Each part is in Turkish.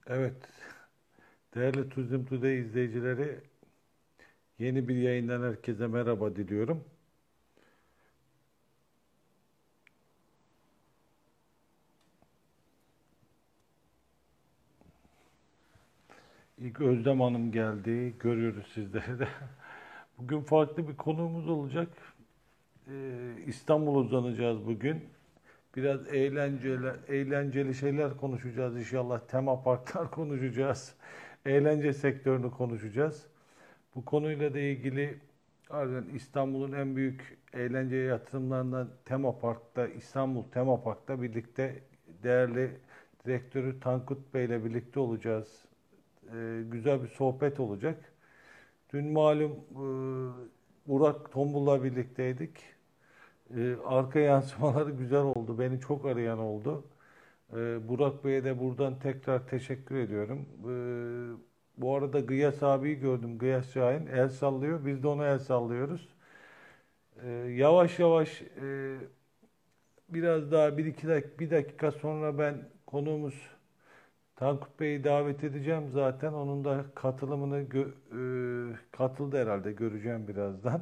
Evet, değerli Turizm Today izleyicileri, yeni bir yayından herkese merhaba diliyorum. İlk Özlem Hanım geldi, görüyoruz sizleri de. Bugün farklı bir konuğumuz olacak. İstanbul'a uzanacağız bugün. Biraz eğlenceli şeyler konuşacağız inşallah. Tema parklar konuşacağız. Eğlence sektörünü konuşacağız. Bu konuyla da ilgili ardından İstanbul'un en büyük eğlence yatırımlarından Tema Park'ta, İstanbul Tema Park'ta birlikte değerli direktörü Tankut Bey ile birlikte olacağız. Güzel bir sohbet olacak. Dün malum Burak Tombul'la birlikteydik. Arka yansımaları güzel oldu. Beni çok arayan oldu. Burak Bey'e de buradan tekrar teşekkür ediyorum. Bu arada Gıyas abiyi gördüm. Gıyas Şahin el sallıyor. Biz de ona el sallıyoruz. Yavaş yavaş biraz daha bir dakika sonra ben konuğumuz Tankut Bey'i davet edeceğim zaten. Onun da katılımını katıldı herhalde. Göreceğim birazdan.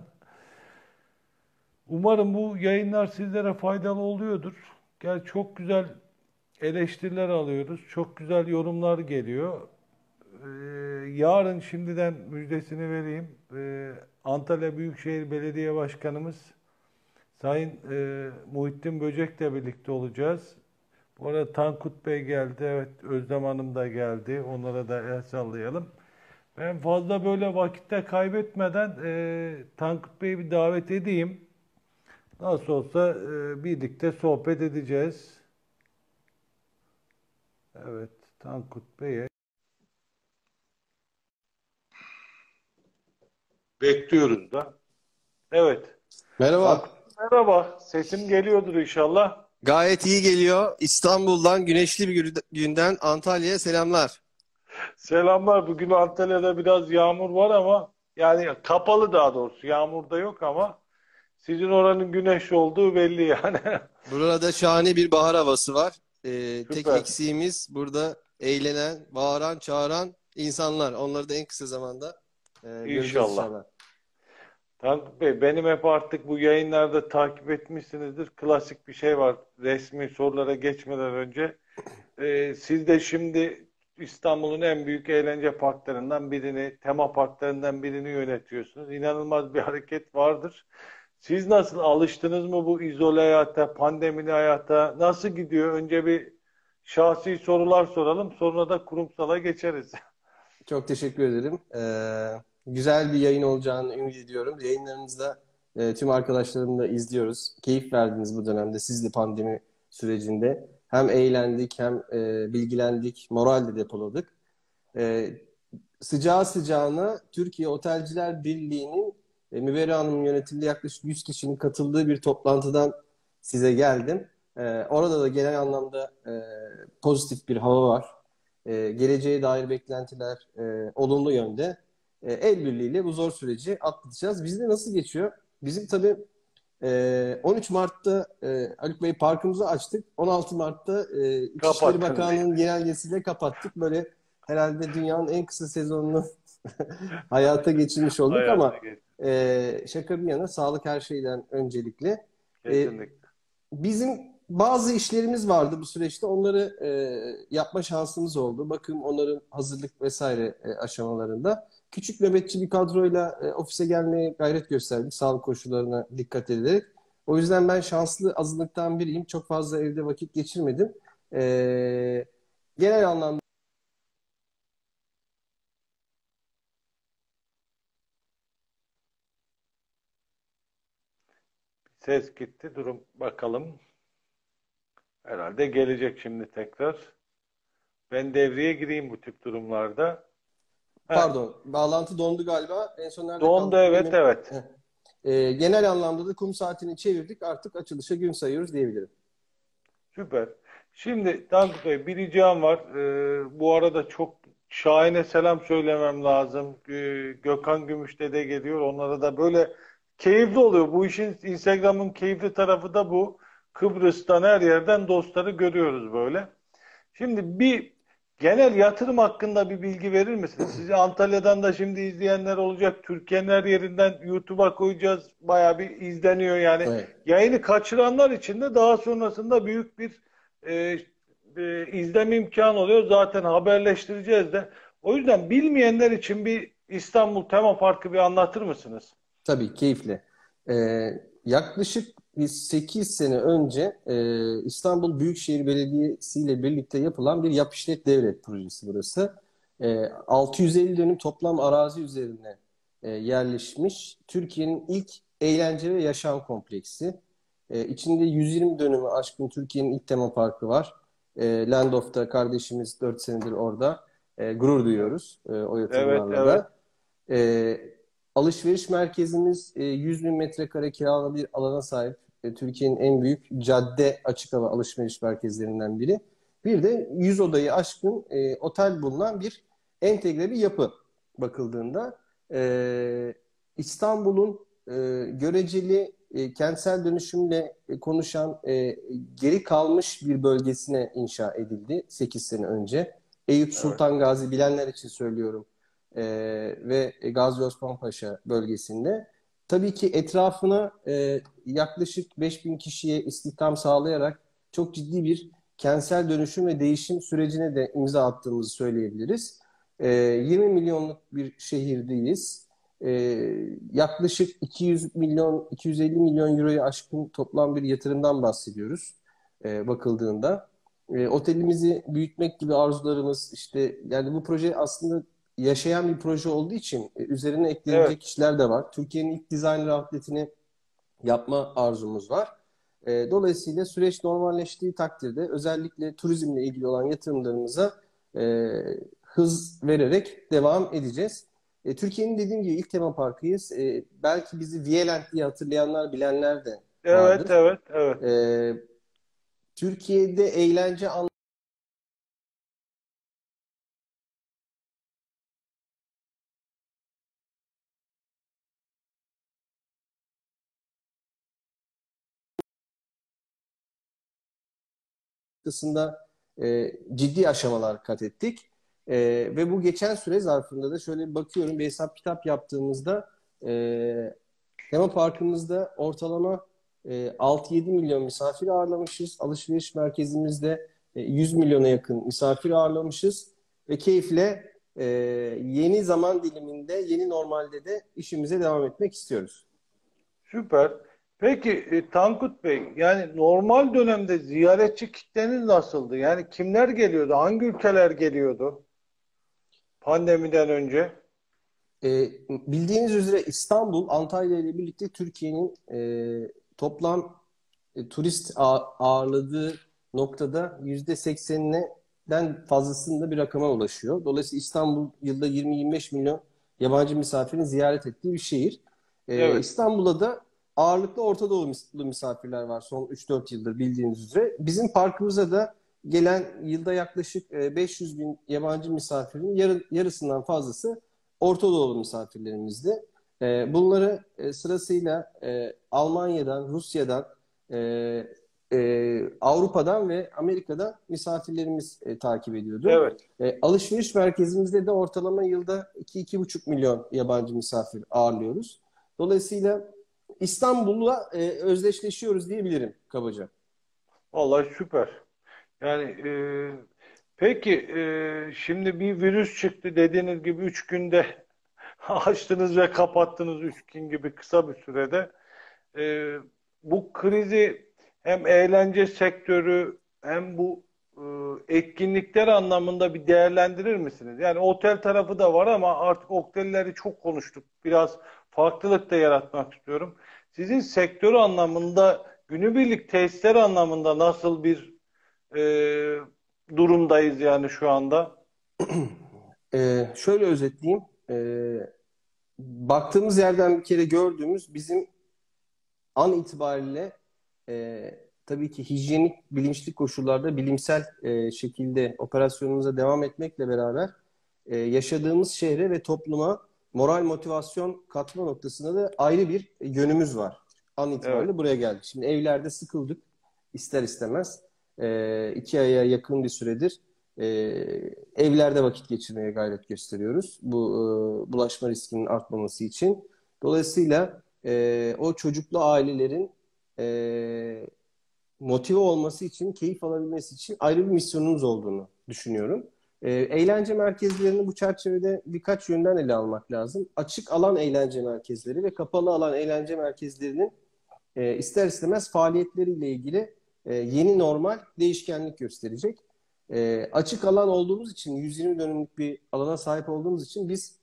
Umarım bu yayınlar sizlere faydalı oluyordur. Gel çok güzel eleştiriler alıyoruz. Çok güzel yorumlar geliyor. Ee, Yarın şimdiden müjdesini vereyim. Antalya Büyükşehir Belediye Başkanımız Sayın Muhittin Böcek'le birlikte olacağız. Bu arada Tankut Bey geldi. Evet, Özlem Hanım da geldi. Onlara da el sallayalım. Ben fazla böyle vakitte kaybetmeden Tankut Bey'i bir davet edeyim. Nasıl olsa birlikte sohbet edeceğiz. Evet, Tankut Bey'e bekliyoruz da. Evet. Merhaba. Tankut merhaba. Sesim geliyordur inşallah. Gayet iyi geliyor. İstanbul'dan güneşli bir günden Antalya'ya selamlar. Selamlar. Bugün Antalya'da biraz yağmur var ama yani kapalı daha doğrusu. Yağmur da yok ama sizin oranın güneş olduğu belli yani. Burada şahane bir bahar havası var. Tek Süper. eksiğimiz burada eğlenen, bağıran, çağıran insanlar. Onları da en kısa zamanda göreceğiz İnşallah. inşallah. Tankut Bey, benim hep artık bu yayınlarda takip etmişsinizdir. Klasik bir şey var. Resmi sorulara geçmeden önce. Siz de şimdi İstanbul'un en büyük eğlence parklarından birini, tema parklarından birini yönetiyorsunuz. İnanılmaz bir hareket vardır. Siz nasıl alıştınız mı bu izole hayata, pandemili hayata? Nasıl gidiyor? Önce bir şahsi sorular soralım, sonra da kurumsala geçeriz. Çok teşekkür ederim. Güzel bir yayın olacağını ümit ediyorum. Yayınlarınızda tüm arkadaşlarımla izliyoruz. Keyif verdiniz bu dönemde. Siz de pandemi sürecinde. Hem eğlendik hem bilgilendik, moral de depoladık. E, Sıcağı sıcağına Türkiye Otelciler Birliği'nin Müberra Hanım'ın yönetiminde yaklaşık 100 kişinin katıldığı bir toplantıdan size geldim. Orada da genel anlamda pozitif bir hava var. Geleceğe dair beklentiler olumlu yönde. El birliğiyle bu zor süreci atlatacağız. Bizde nasıl geçiyor? Bizim tabii 13 Mart'ta Haluk Bey parkımızı açtık. 16 Mart'ta İçişleri Kapattınız. Bakanlığı'nın genelgesiyle kapattık. Böyle herhalde dünyanın en kısa sezonunu hayata geçirmiş olduk Hayata ama geç. şaka bir yana sağlık her şeyden öncelikli. E, Kesinlikle. Bizim bazı işlerimiz vardı bu süreçte. Onları yapma şansımız oldu. Bakım, onların hazırlık vesaire aşamalarında. Küçük nöbetçi bir kadroyla ofise gelmeye gayret gösterdik. Sağlık koşullarına dikkat ederek. O yüzden ben şanslı azınlıktan biriyim. Çok fazla evde vakit geçirmedim. Genel anlamda Ses gitti. Durum bakalım. Herhalde gelecek şimdi tekrar. Ben devreye gireyim bu tip durumlarda. Ha, pardon, bağlantı dondu galiba. En son nerede dondu, kaldık evet bilmiyorum. evet. Heh. Genel anlamda da kum saatini çevirdik. Artık açılışa gün sayıyoruz diyebilirim. Süper. Şimdi Tankut Bey bir ricam var. Bu arada çok Şahin'e selam söylemem lazım. Gökhan Gümüş'te de geliyor. Onlara da böyle keyifli oluyor. Bu işin Instagram'ın keyifli tarafı da bu. Kıbrıs'tan her yerden dostları görüyoruz böyle. Şimdi bir genel yatırım hakkında bir bilgi verir misiniz? Sizi Antalya'dan da şimdi izleyenler olacak. Türkiye'nin her yerinden YouTube'a koyacağız. Bayağı bir izleniyor yani. Evet. Yayını kaçıranlar için de daha sonrasında büyük bir e, izleme imkanı oluyor. Zaten haberleştireceğiz de. O yüzden bilmeyenler için bir İstanbul Tema Parkı bir anlatır mısınız? Tabii keyifle. Yaklaşık bir 8 sene önce İstanbul Büyükşehir Belediyesi ile birlikte yapılan bir yap işlet devret projesi burası. 650 dönüm toplam arazi üzerine yerleşmiş Türkiye'nin ilk eğlence ve yaşam kompleksi. İçinde 120 dönümü aşkın Türkiye'nin ilk tema parkı var. Landorf'ta kardeşimiz 4 senedir orada. Gurur duyuyoruz o Evet, yatırımlarla evet. da. E, Alışveriş merkezimiz 100 bin metrekare kiralı bir alana sahip. Türkiye'nin en büyük cadde açık hava alışveriş merkezlerinden biri. Bir de 100 odayı aşkın otel bulunan bir entegre bir yapı bakıldığında. İstanbul'un göreceli kentsel dönüşümle konuşan geri kalmış bir bölgesine inşa edildi 8 sene önce. Eyüp Evet. Sultan Gazi bilenler için söylüyorum. Ve Gazi Osman Paşa bölgesinde. Tabii ki etrafına yaklaşık 5.000 kişiye istihdam sağlayarak çok ciddi bir kentsel dönüşüm ve değişim sürecine de imza attığımızı söyleyebiliriz. 20 milyonluk bir şehirdeyiz. Yaklaşık 200 milyon, 250 milyon euroyu aşkın toplam bir yatırımdan bahsediyoruz bakıldığında. Otelimizi büyütmek gibi arzularımız işte yani bu proje aslında yaşayan bir proje olduğu için üzerine Evet. eklenecek kişiler de var. Türkiye'nin ilk designer outlet'ini yapma arzumuz var. Dolayısıyla süreç normalleştiği takdirde özellikle turizmle ilgili olan yatırımlarımıza e, hız vererek devam edeceğiz. Türkiye'nin dediğim gibi ilk tema parkıyız. Belki bizi Viyeland diye hatırlayanlar, bilenler de Evet, vardır. evet, evet. E, Türkiye'de eğlence noktasında ciddi aşamalar kat ettik. Ve bu geçen süre zarfında da şöyle bir bakıyorum, bir hesap kitap yaptığımızda tema parkımızda ortalama 6-7 milyon misafir ağırlamışız. Alışveriş merkezimizde 100 milyona yakın misafir ağırlamışız. Ve keyifle yeni zaman diliminde, yeni normalde de işimize devam etmek istiyoruz. Süper. Peki Tankut Bey, yani normal dönemde ziyaretçi kitleniz nasıldı? Yani kimler geliyordu? Hangi ülkeler geliyordu pandemiden önce? Bildiğiniz üzere İstanbul, Antalya ile birlikte Türkiye'nin toplam turist ağırladığı noktada %80'den fazlasında bir rakama ulaşıyor. Dolayısıyla İstanbul yılda 20-25 milyon yabancı misafirin ziyaret ettiği bir şehir. Evet. İstanbul'da da ağırlıklı Orta Doğulu misafirler var son 3-4 yıldır bildiğiniz üzere. Bizim parkımıza da gelen yılda yaklaşık 500 bin yabancı misafirin yarısından fazlası Orta Doğulu misafirlerimizdi. Bunları sırasıyla Almanya'dan, Rusya'dan, e, Avrupa'dan ve Amerika'dan misafirlerimiz takip ediyordu. Evet. Alışveriş merkezimizde de ortalama yılda 2-2,5 milyon yabancı misafir ağırlıyoruz. Dolayısıyla İstanbul'la özdeşleşiyoruz diyebilirim kabaca. Vallahi süper. Yani peki şimdi bir virüs çıktı dediğiniz gibi 3 günde açtınız ve kapattınız 3 gün gibi kısa bir sürede. E, Bu krizi hem eğlence sektörü hem bu etkinlikler anlamında bir değerlendirir misiniz? Yani otel tarafı da var ama artık otelleri çok konuştuk. Biraz farklılık da yaratmak istiyorum. Sizin sektör anlamında, günübirlik tesisler anlamında nasıl bir durumdayız yani şu anda? Şöyle özetleyeyim. Baktığımız yerden bir kere gördüğümüz bizim an itibariyle tabii ki hijyenik, bilinçli koşullarda bilimsel şekilde operasyonumuza devam etmekle beraber yaşadığımız şehre ve topluma moral motivasyon katma noktasında da ayrı bir yönümüz var. An Evet, itibariyle buraya geldik. Şimdi evlerde sıkıldık ister istemez. 2 aya yakın bir süredir e, evlerde vakit geçirmeye gayret gösteriyoruz. Bu bulaşma riskinin artmaması için. Dolayısıyla o çocuklu ailelerin motive olması için, keyif alabilmesi için ayrı bir misyonumuz olduğunu düşünüyorum. Eğlence merkezlerini bu çerçevede birkaç yönden ele almak lazım. Açık alan eğlence merkezleri ve kapalı alan eğlence merkezlerinin ister istemez faaliyetleriyle ilgili yeni normal değişkenlik gösterecek. Açık alan olduğumuz için, 120 dönümlük bir alana sahip olduğumuz için biz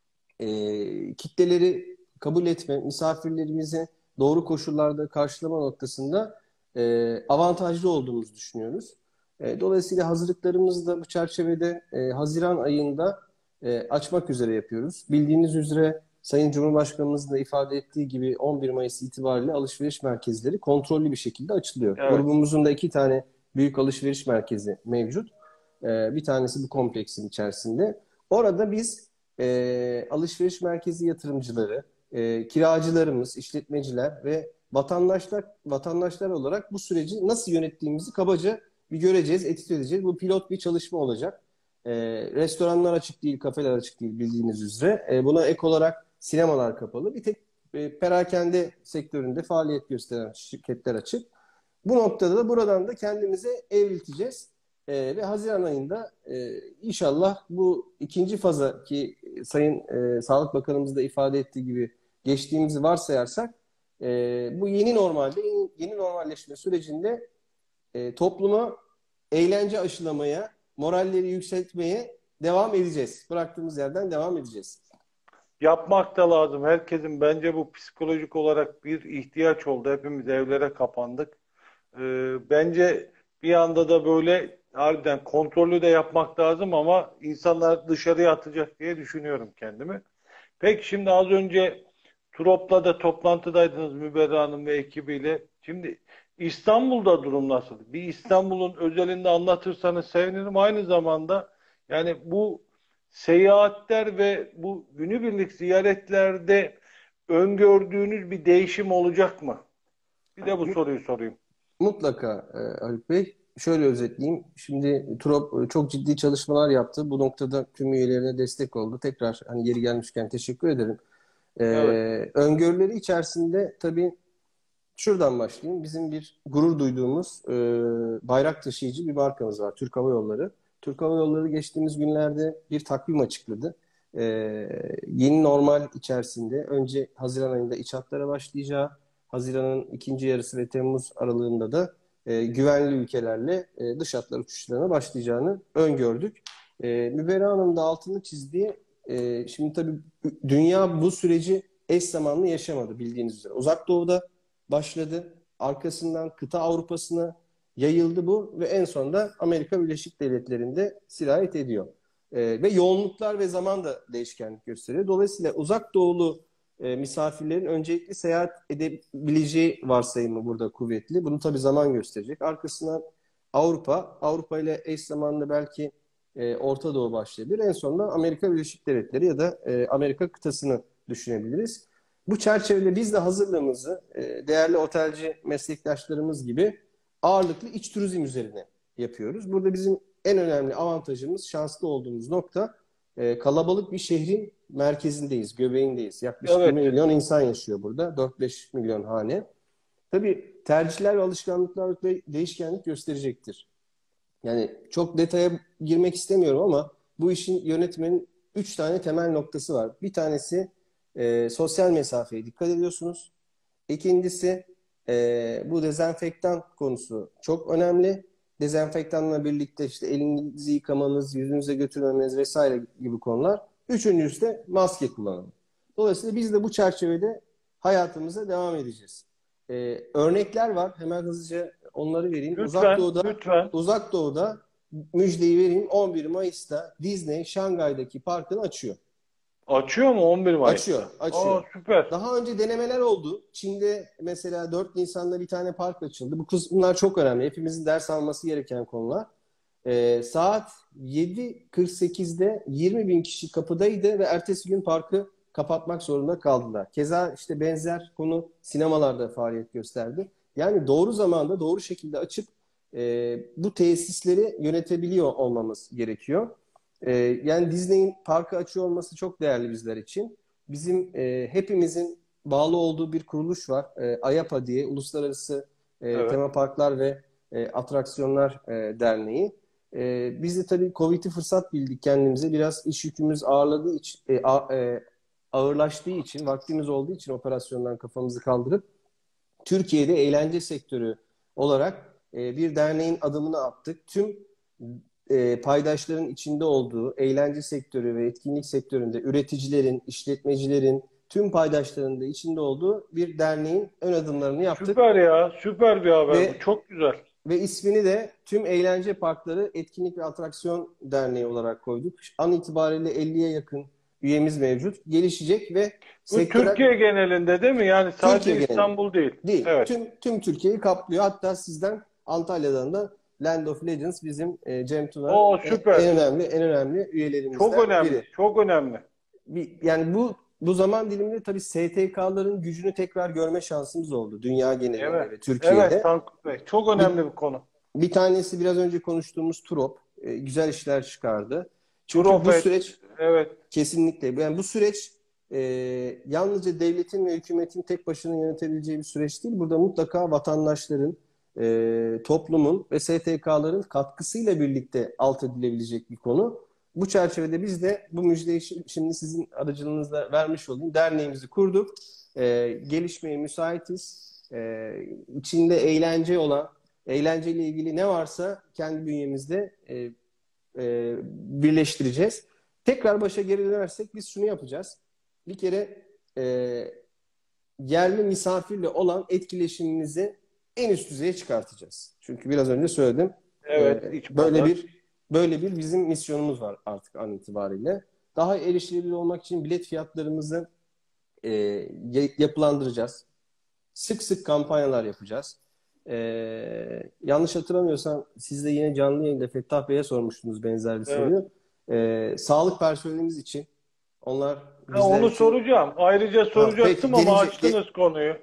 kitleleri kabul etme, misafirlerimizi doğru koşullarda karşılama noktasında avantajlı olduğumuzu düşünüyoruz. Dolayısıyla hazırlıklarımızı da bu çerçevede Haziran ayında açmak üzere yapıyoruz. Bildiğiniz üzere Sayın Cumhurbaşkanımızın da ifade ettiği gibi 11 Mayıs itibariyle alışveriş merkezleri kontrollü bir şekilde açılıyor. Evet. Grubumuzun da 2 tane büyük alışveriş merkezi mevcut. Bir tanesi bu kompleksin içerisinde. Orada biz alışveriş merkezi yatırımcıları, kiracılarımız, işletmeciler ve vatandaşlar olarak bu süreci nasıl yönettiğimizi kabaca bir göreceğiz, etüt edeceğiz. Bu pilot bir çalışma olacak. Restoranlar açık değil, kafeler açık değil bildiğiniz üzere. Buna ek olarak sinemalar kapalı. Bir tek perakende sektöründe faaliyet gösteren şirketler açık. Bu noktada da buradan da kendimize evrilteceğiz. Ve Haziran ayında inşallah bu ikinci faza ki Sayın Sağlık Bakanımız da ifade ettiği gibi geçtiğimizi varsayarsak bu yeni normalleşme sürecinde topluma eğlence aşılamaya, moralleri yükseltmeye devam edeceğiz. Bıraktığımız yerden devam edeceğiz. Yapmak da lazım. Herkesin bence bu psikolojik olarak bir ihtiyaç oldu. Hepimiz evlere kapandık. Bence bir anda da böyle harbiden kontrollü de yapmak lazım ama insanlar dışarıya atacak diye düşünüyorum kendimi. Peki şimdi az önce Turop'la da toplantıdaydınız Müberra Hanım ve ekibiyle. Şimdi İstanbul'da durum nasıl? Bir İstanbul'un özelinde anlatırsanız sevinirim. Aynı zamanda yani bu seyahatler ve bu günübirlik ziyaretlerde öngördüğünüz bir değişim olacak mı? Bir de bu soruyu sorayım. Mutlaka Haluk Bey. Şöyle özetleyeyim. Şimdi Turop çok ciddi çalışmalar yaptı. Bu noktada tüm üyelerine destek oldu. Tekrar hani yeri gelmişken teşekkür ederim. Evet. Öngörüleri içerisinde tabii şuradan başlayayım. Bizim bir gurur duyduğumuz bayrak taşıyıcı bir markamız var. Türk Hava Yolları. Türk Hava Yolları geçtiğimiz günlerde bir takvim açıkladı. Ee, Yeni normal içerisinde önce Haziran ayında iç hatlara başlayacağı, Haziran'ın ikinci yarısı ve Temmuz aralığında da güvenli ülkelerle dış hatlar uçuşlarına başlayacağını öngördük. Müberra Hanım da altını çizdiği, şimdi tabii dünya bu süreci eş zamanlı yaşamadı bildiğiniz üzere. Uzak Doğu'da başladı. Arkasından kıta Avrupa'sına yayıldı bu ve en sonunda Amerika Birleşik Devletleri'nde sirayet ediyor. Ve yoğunluklar ve zaman da değişkenlik gösteriyor. Dolayısıyla uzak doğulu misafirlerin öncelikli seyahat edebileceği varsayımı burada kuvvetli. Bunu tabii zaman gösterecek. Arkasından Avrupa ile eş zamanlı belki Orta Doğu başlayabilir. En sonunda Amerika Birleşik Devletleri ya da Amerika kıtasını düşünebiliriz. Bu çerçevede biz de hazırlığımızı değerli otelci meslektaşlarımız gibi ağırlıklı iç turizm üzerine yapıyoruz. Burada bizim en önemli avantajımız, şanslı olduğumuz nokta kalabalık bir şehrin merkezindeyiz, göbeğindeyiz. Yaklaşık Evet. 20 milyon insan yaşıyor burada, 4-5 milyon hane. Tabii tercihler ve alışkanlıklar değişkenlik gösterecektir. Yani çok detaya girmek istemiyorum ama bu işin yönetmenin 3 tane temel noktası var. Bir tanesi sosyal mesafeye dikkat ediyorsunuz. İkincisi bu dezenfektan konusu çok önemli. Dezenfektanla birlikte işte elinizi yıkamanız, yüzünüze götürmemeniz vesaire gibi konular. Üçüncüsü de maske kullanımı. Dolayısıyla biz de bu çerçevede hayatımıza devam edeceğiz. Örnekler var. Hemen hızlıca onları vereyim. Lütfen. Uzak Doğu'da müjdeyi vereyim. 11 Mayıs'ta Disney Şangay'daki parkını açıyor. Açıyor mu 11 Mayıs'ta? Açıyor. Süper. Daha önce denemeler oldu. Çin'de mesela 4 Nisan'da bir tane park açıldı. Bunlar çok önemli. Hepimizin ders alması gereken konular. Saat 7.48'de 20 bin kişi kapıdaydı ve ertesi gün parkı kapatmak zorunda kaldılar. Keza işte benzer konu sinemalarda faaliyet gösterdi. Yani doğru zamanda doğru şekilde açıp bu tesisleri yönetebiliyor olmamız gerekiyor. Yani Disney'in parkı açıyor olması çok değerli bizler için. Bizim hepimizin bağlı olduğu bir kuruluş var. AYAPA diye, Uluslararası Evet. Tema Parklar ve Atraksiyonlar Derneği. Biz de tabii Covid'i fırsat bildik kendimize. Biraz iş yükümüz ağırlaştığı için, vaktimiz olduğu için operasyondan kafamızı kaldırıp Türkiye'de eğlence sektörü olarak bir derneğin adımını attık. Tüm paydaşların içinde olduğu eğlence sektörü ve etkinlik sektöründe üreticilerin, işletmecilerin, tüm paydaşların da içinde olduğu bir derneğin ön adımlarını yaptık Süper ya. Süper bir haber bu. ve Çok güzel. ismini de Tüm Eğlence Parkları Etkinlik ve Atraksiyon Derneği olarak koyduk. An itibariyle 50'ye yakın üyemiz mevcut. Gelişecek ve Bu sektöre Türkiye genelinde değil mi? Yani sadece Türkiye genelinde İstanbul değil. değil. Evet. Tüm Türkiye'yi kaplıyor. Hatta sizden Antalya'dan da Land of Legends bizim Cem Tuna O süper. en önemli Çok üyelerimizden önemli. biri. Çok önemli. Yani bu zaman diliminde tabii STK'ların gücünü tekrar görme şansımız oldu. Dünya genelinde Evet. ve Evet Türkiye'de. Tankut Bey. Çok Bir, önemli bir konu. bir tanesi biraz önce konuştuğumuz Turop. Güzel işler çıkardı. Çünkü bu Turofet. süreç Evet. kesinlikle. Yani bu süreç yalnızca devletin ve hükümetin tek başına yönetebileceği bir süreç değil. Burada mutlaka vatandaşların, toplumun ve STK'ların katkısıyla birlikte alt edilebilecek bir konu. Bu çerçevede biz de bu müjdeyi şimdi sizin aracılığınızla vermiş olayım. Derneğimizi kurduk. Gelişmeye müsaitiz. İçinde eğlenceyle ilgili ne varsa kendi bünyemizde birleştireceğiz. Tekrar başa geri dönersek biz şunu yapacağız. Bir kere e, yerli misafirle olan etkileşimimizi en üst düzeye çıkartacağız. Çünkü biraz önce söyledim. Evet. İç Böyle pazar. bir bizim misyonumuz var artık an itibariyle. Daha erişilebilir olmak için bilet fiyatlarımızı yapılandıracağız. Sık sık kampanyalar yapacağız. Yanlış hatırlamıyorsam siz de yine canlı yayında Fettah Bey'e sormuştunuz benzer bir Evet. soruyu. Sağlık personelimiz için onlar Ha, bizler onu için soracağım. Ayrıca peki soracaktım ama açtınız konuyu.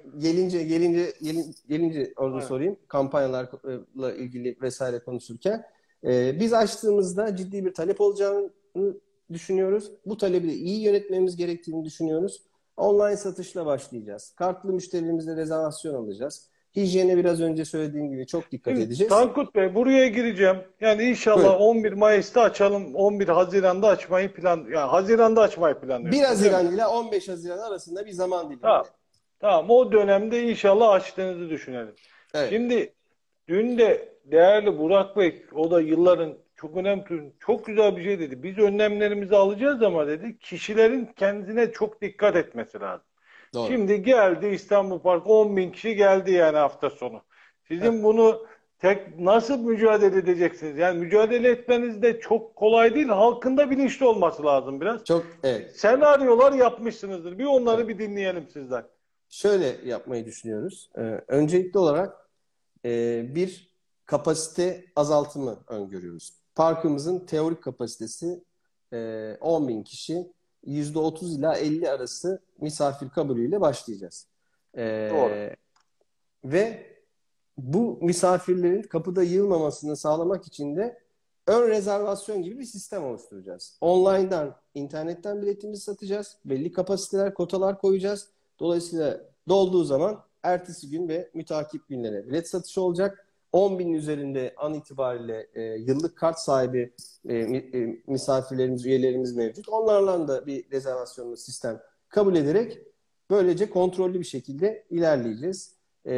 gelince orada Evet. sorayım kampanyalarla ilgili vesaire konuşurken biz açtığımızda ciddi bir talep olacağını düşünüyoruz. Bu talebi de iyi yönetmemiz gerektiğini düşünüyoruz. Online satışla başlayacağız. Kartlı müşterilerimizle rezervasyon alacağız. Hijyene biraz önce söylediğim gibi çok dikkat Şimdi edeceğiz. Tankut Bey buraya gireceğim. Yani inşallah Buyurun. 11 Mayıs'ta açalım. 11 Haziran'da açmayı yani Haziran'da açmayı 1 planlıyorsunuz değil mi? Haziran ile 15 Haziran arasında bir zaman Tamam. diliminde. Tamam. O dönemde inşallah açtığınızı düşünelim. Evet. Şimdi dün de değerli Burak Bey, o da yılların çok önemli, çok güzel bir şey dedi. Biz önlemlerimizi alacağız ama dedi, kişilerin kendine çok dikkat etmesi lazım. Doğru. Şimdi geldi İstanbul Park, 10 bin kişi geldi yani hafta sonu. Sizin Evet. bunu nasıl mücadele edeceksiniz? Yani mücadele etmeniz de çok kolay değil. Halkın da bilinçli olması lazım biraz. Evet. Senaryolar yapmışsınızdır. Bir onları Evet. bir dinleyelim sizden. Şöyle yapmayı düşünüyoruz. Öncelikli olarak bir kapasite azaltımı öngörüyoruz. Parkımızın teorik kapasitesi 10 bin kişi. %30 ila 50 arası misafir kabulüyle başlayacağız. Doğru. Ve bu misafirlerin kapıda yığılmamasını sağlamak için de ön rezervasyon gibi bir sistem oluşturacağız. Online'dan, internetten biletimizi satacağız. Belli kapasiteler, kotalar koyacağız. Dolayısıyla dolduğu zaman ertesi gün ve mütakip günlere bilet satışı olacak. 10 bin üzerinde an itibariyle yıllık kart sahibi misafirlerimiz, üyelerimiz mevcut. Onlarla da bir rezervasyonlu sistem kabul ederek böylece kontrollü bir şekilde ilerleyeceğiz.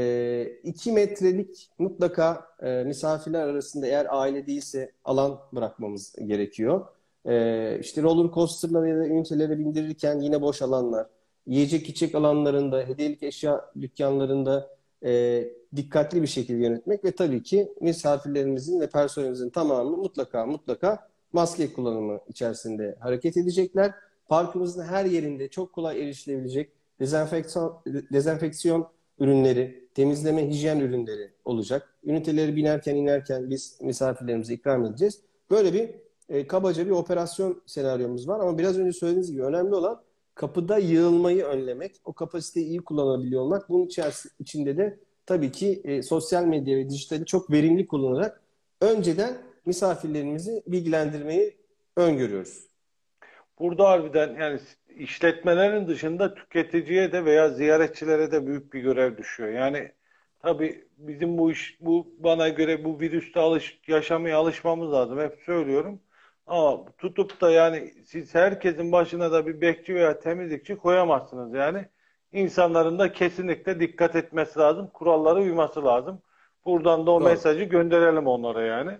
2 metrelik mutlaka misafirler arasında eğer aile değilse alan bırakmamız gerekiyor. İşte roller coaster'lara ya da ünitelere bindirirken yine boş alanlar, yiyecek içecek alanlarında, hediyelik eşya dükkanlarında dikkatli bir şekilde yönetmek ve tabii ki misafirlerimizin ve personelimizin tamamı mutlaka maske kullanımı içerisinde hareket edecekler. Parkımızın her yerinde çok kolay erişilebilecek dezenfeksiyon ürünleri, temizleme, hijyen ürünleri olacak. Üniteleri binerken inerken biz misafirlerimize ikram edeceğiz. Böyle bir kabaca bir operasyon senaryomuz var ama biraz önce söylediğiniz gibi önemli olan kapıda yığılmayı önlemek, o kapasiteyi iyi kullanabiliyor olmak. Bunun içinde de tabii ki sosyal medya ve dijitali çok verimli kullanarak önceden misafirlerimizi bilgilendirmeyi öngörüyoruz. Burada harbiden yani işletmelerin dışında tüketiciye de veya ziyaretçilere de büyük bir görev düşüyor. Yani tabii bizim bu bana göre bu virüste yaşamaya alışmamız lazım. Hep söylüyorum. Ama tutup da yani siz herkesin başına da bir bekçi veya temizlikçi koyamazsınız yani. İnsanların da kesinlikle dikkat etmesi lazım. Kurallara uyması lazım. Buradan da o Doğru. mesajı gönderelim onlara yani.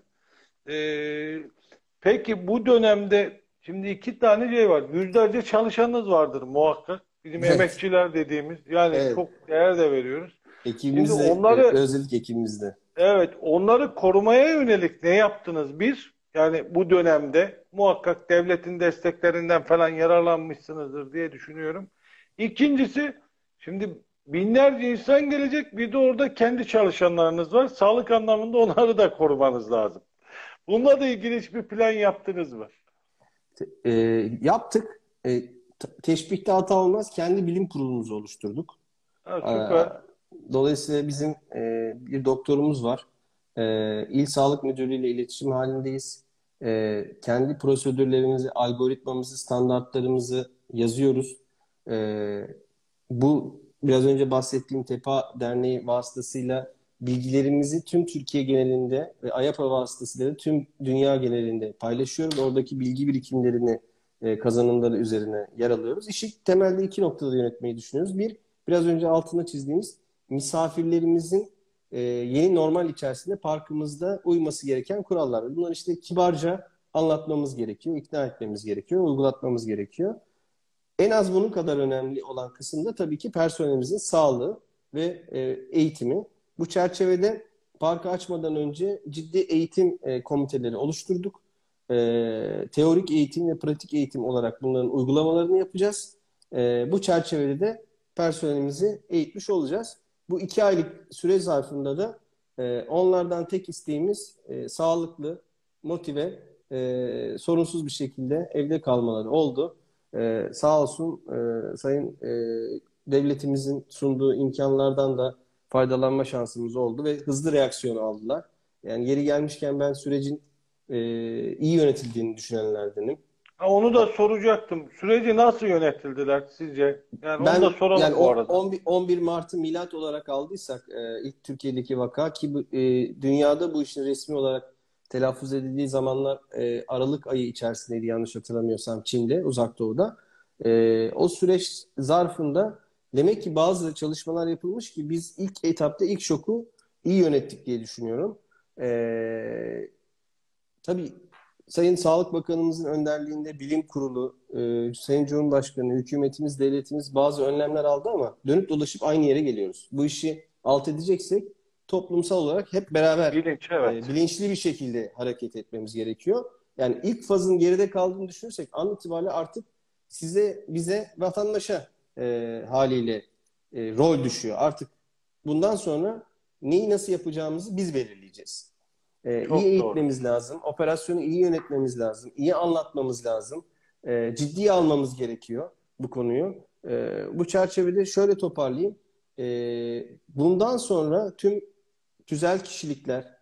Ee, peki bu dönemde şimdi iki tane şey var. Yüzlerce çalışanınız vardır muhakkak. Bizim Evet. emekçiler dediğimiz yani Evet. çok değer de veriyoruz. Şimdi Ekibimizde, onları özellikle ekibimizde. evet onları korumaya yönelik ne yaptınız bir? Yani bu dönemde muhakkak devletin desteklerinden falan yararlanmışsınızdır diye düşünüyorum. İkincisi şimdi binlerce insan gelecek bir de orada kendi çalışanlarınız var. Sağlık anlamında onları da korumanız lazım. Bununla da ilgili hiçbir plan yaptınız mı? E, Yaptık. Teşbihte hata olmaz. Kendi bilim kurulumuzu oluşturduk. Ha, E, süper. Dolayısıyla bizim bir doktorumuz var. İl Sağlık Müdürlüğü ile iletişim halindeyiz. Kendi prosedürlerimizi, algoritmamızı, standartlarımızı yazıyoruz. E, Bu biraz önce bahsettiğim TEPA Derneği vasıtasıyla bilgilerimizi tüm Türkiye genelinde ve AYAPA vasıtasıyla da tüm dünya genelinde paylaşıyoruz. Oradaki bilgi birikimlerini, kazanımları üzerine yer alıyoruz. İşi temelde iki noktada yönetmeyi düşünüyoruz. Bir, biraz önce altına çizdiğimiz misafirlerimizin yeni normal içerisinde parkımızda uyması gereken kurallar. Bunları işte kibarca anlatmamız gerekiyor, ikna etmemiz gerekiyor, uygulatmamız gerekiyor. En az bunun kadar önemli olan kısım da tabii ki personelimizin sağlığı ve eğitimi. Bu çerçevede parkı açmadan önce ciddi eğitim komiteleri oluşturduk. Teorik eğitim ve pratik eğitim olarak bunların uygulamalarını yapacağız. Bu çerçevede de personelimizi eğitmiş olacağız. Bu 2 aylık süre zarfında da onlardan tek isteğimiz sağlıklı, motive, sorunsuz bir şekilde evde kalmaları oldu. Sağ olsun Sayın devletimizin sunduğu imkanlardan da faydalanma şansımız oldu ve hızlı reaksiyon aldılar. Yani yeri gelmişken ben sürecin iyi yönetildiğini düşünenlerdenim. Ha, onu da soracaktım. Süreci nasıl yönetildiler sizce? Yani onu da Ben yani soralım bu arada. 11 Mart'ı milat olarak aldıysak ilk Türkiye'deki vaka ki dünyada bu işin resmi olarak telaffuz edildiği zamanlar Aralık ayı içerisindeydi yanlış hatırlamıyorsam Çin'de, Uzak Doğu'da. O süreç zarfında demek ki bazı çalışmalar yapılmış ki biz ilk etapta ilk şoku iyi yönettik diye düşünüyorum. E, Tabii Sayın Sağlık Bakanımızın önderliğinde bilim kurulu, Sayın Cumhurbaşkanı, hükümetimiz, devletimiz bazı önlemler aldı ama dönüp dolaşıp aynı yere geliyoruz. Bu işi alt edeceksek toplumsal olarak hep beraber Bilinç, evet. bilinçli bir şekilde hareket etmemiz gerekiyor. Yani ilk fazın geride kaldığını düşünürsek an itibariyle artık size, bize, vatandaşa haliyle rol düşüyor. Artık bundan sonra neyi nasıl yapacağımızı biz belirleyeceğiz. İyi Çok doğru. eğitmemiz lazım. Operasyonu iyi yönetmemiz lazım. İyi anlatmamız lazım. Ciddiye almamız gerekiyor bu konuyu. Bu çerçevede şöyle toparlayayım. Bundan sonra tüm tüzel kişilikler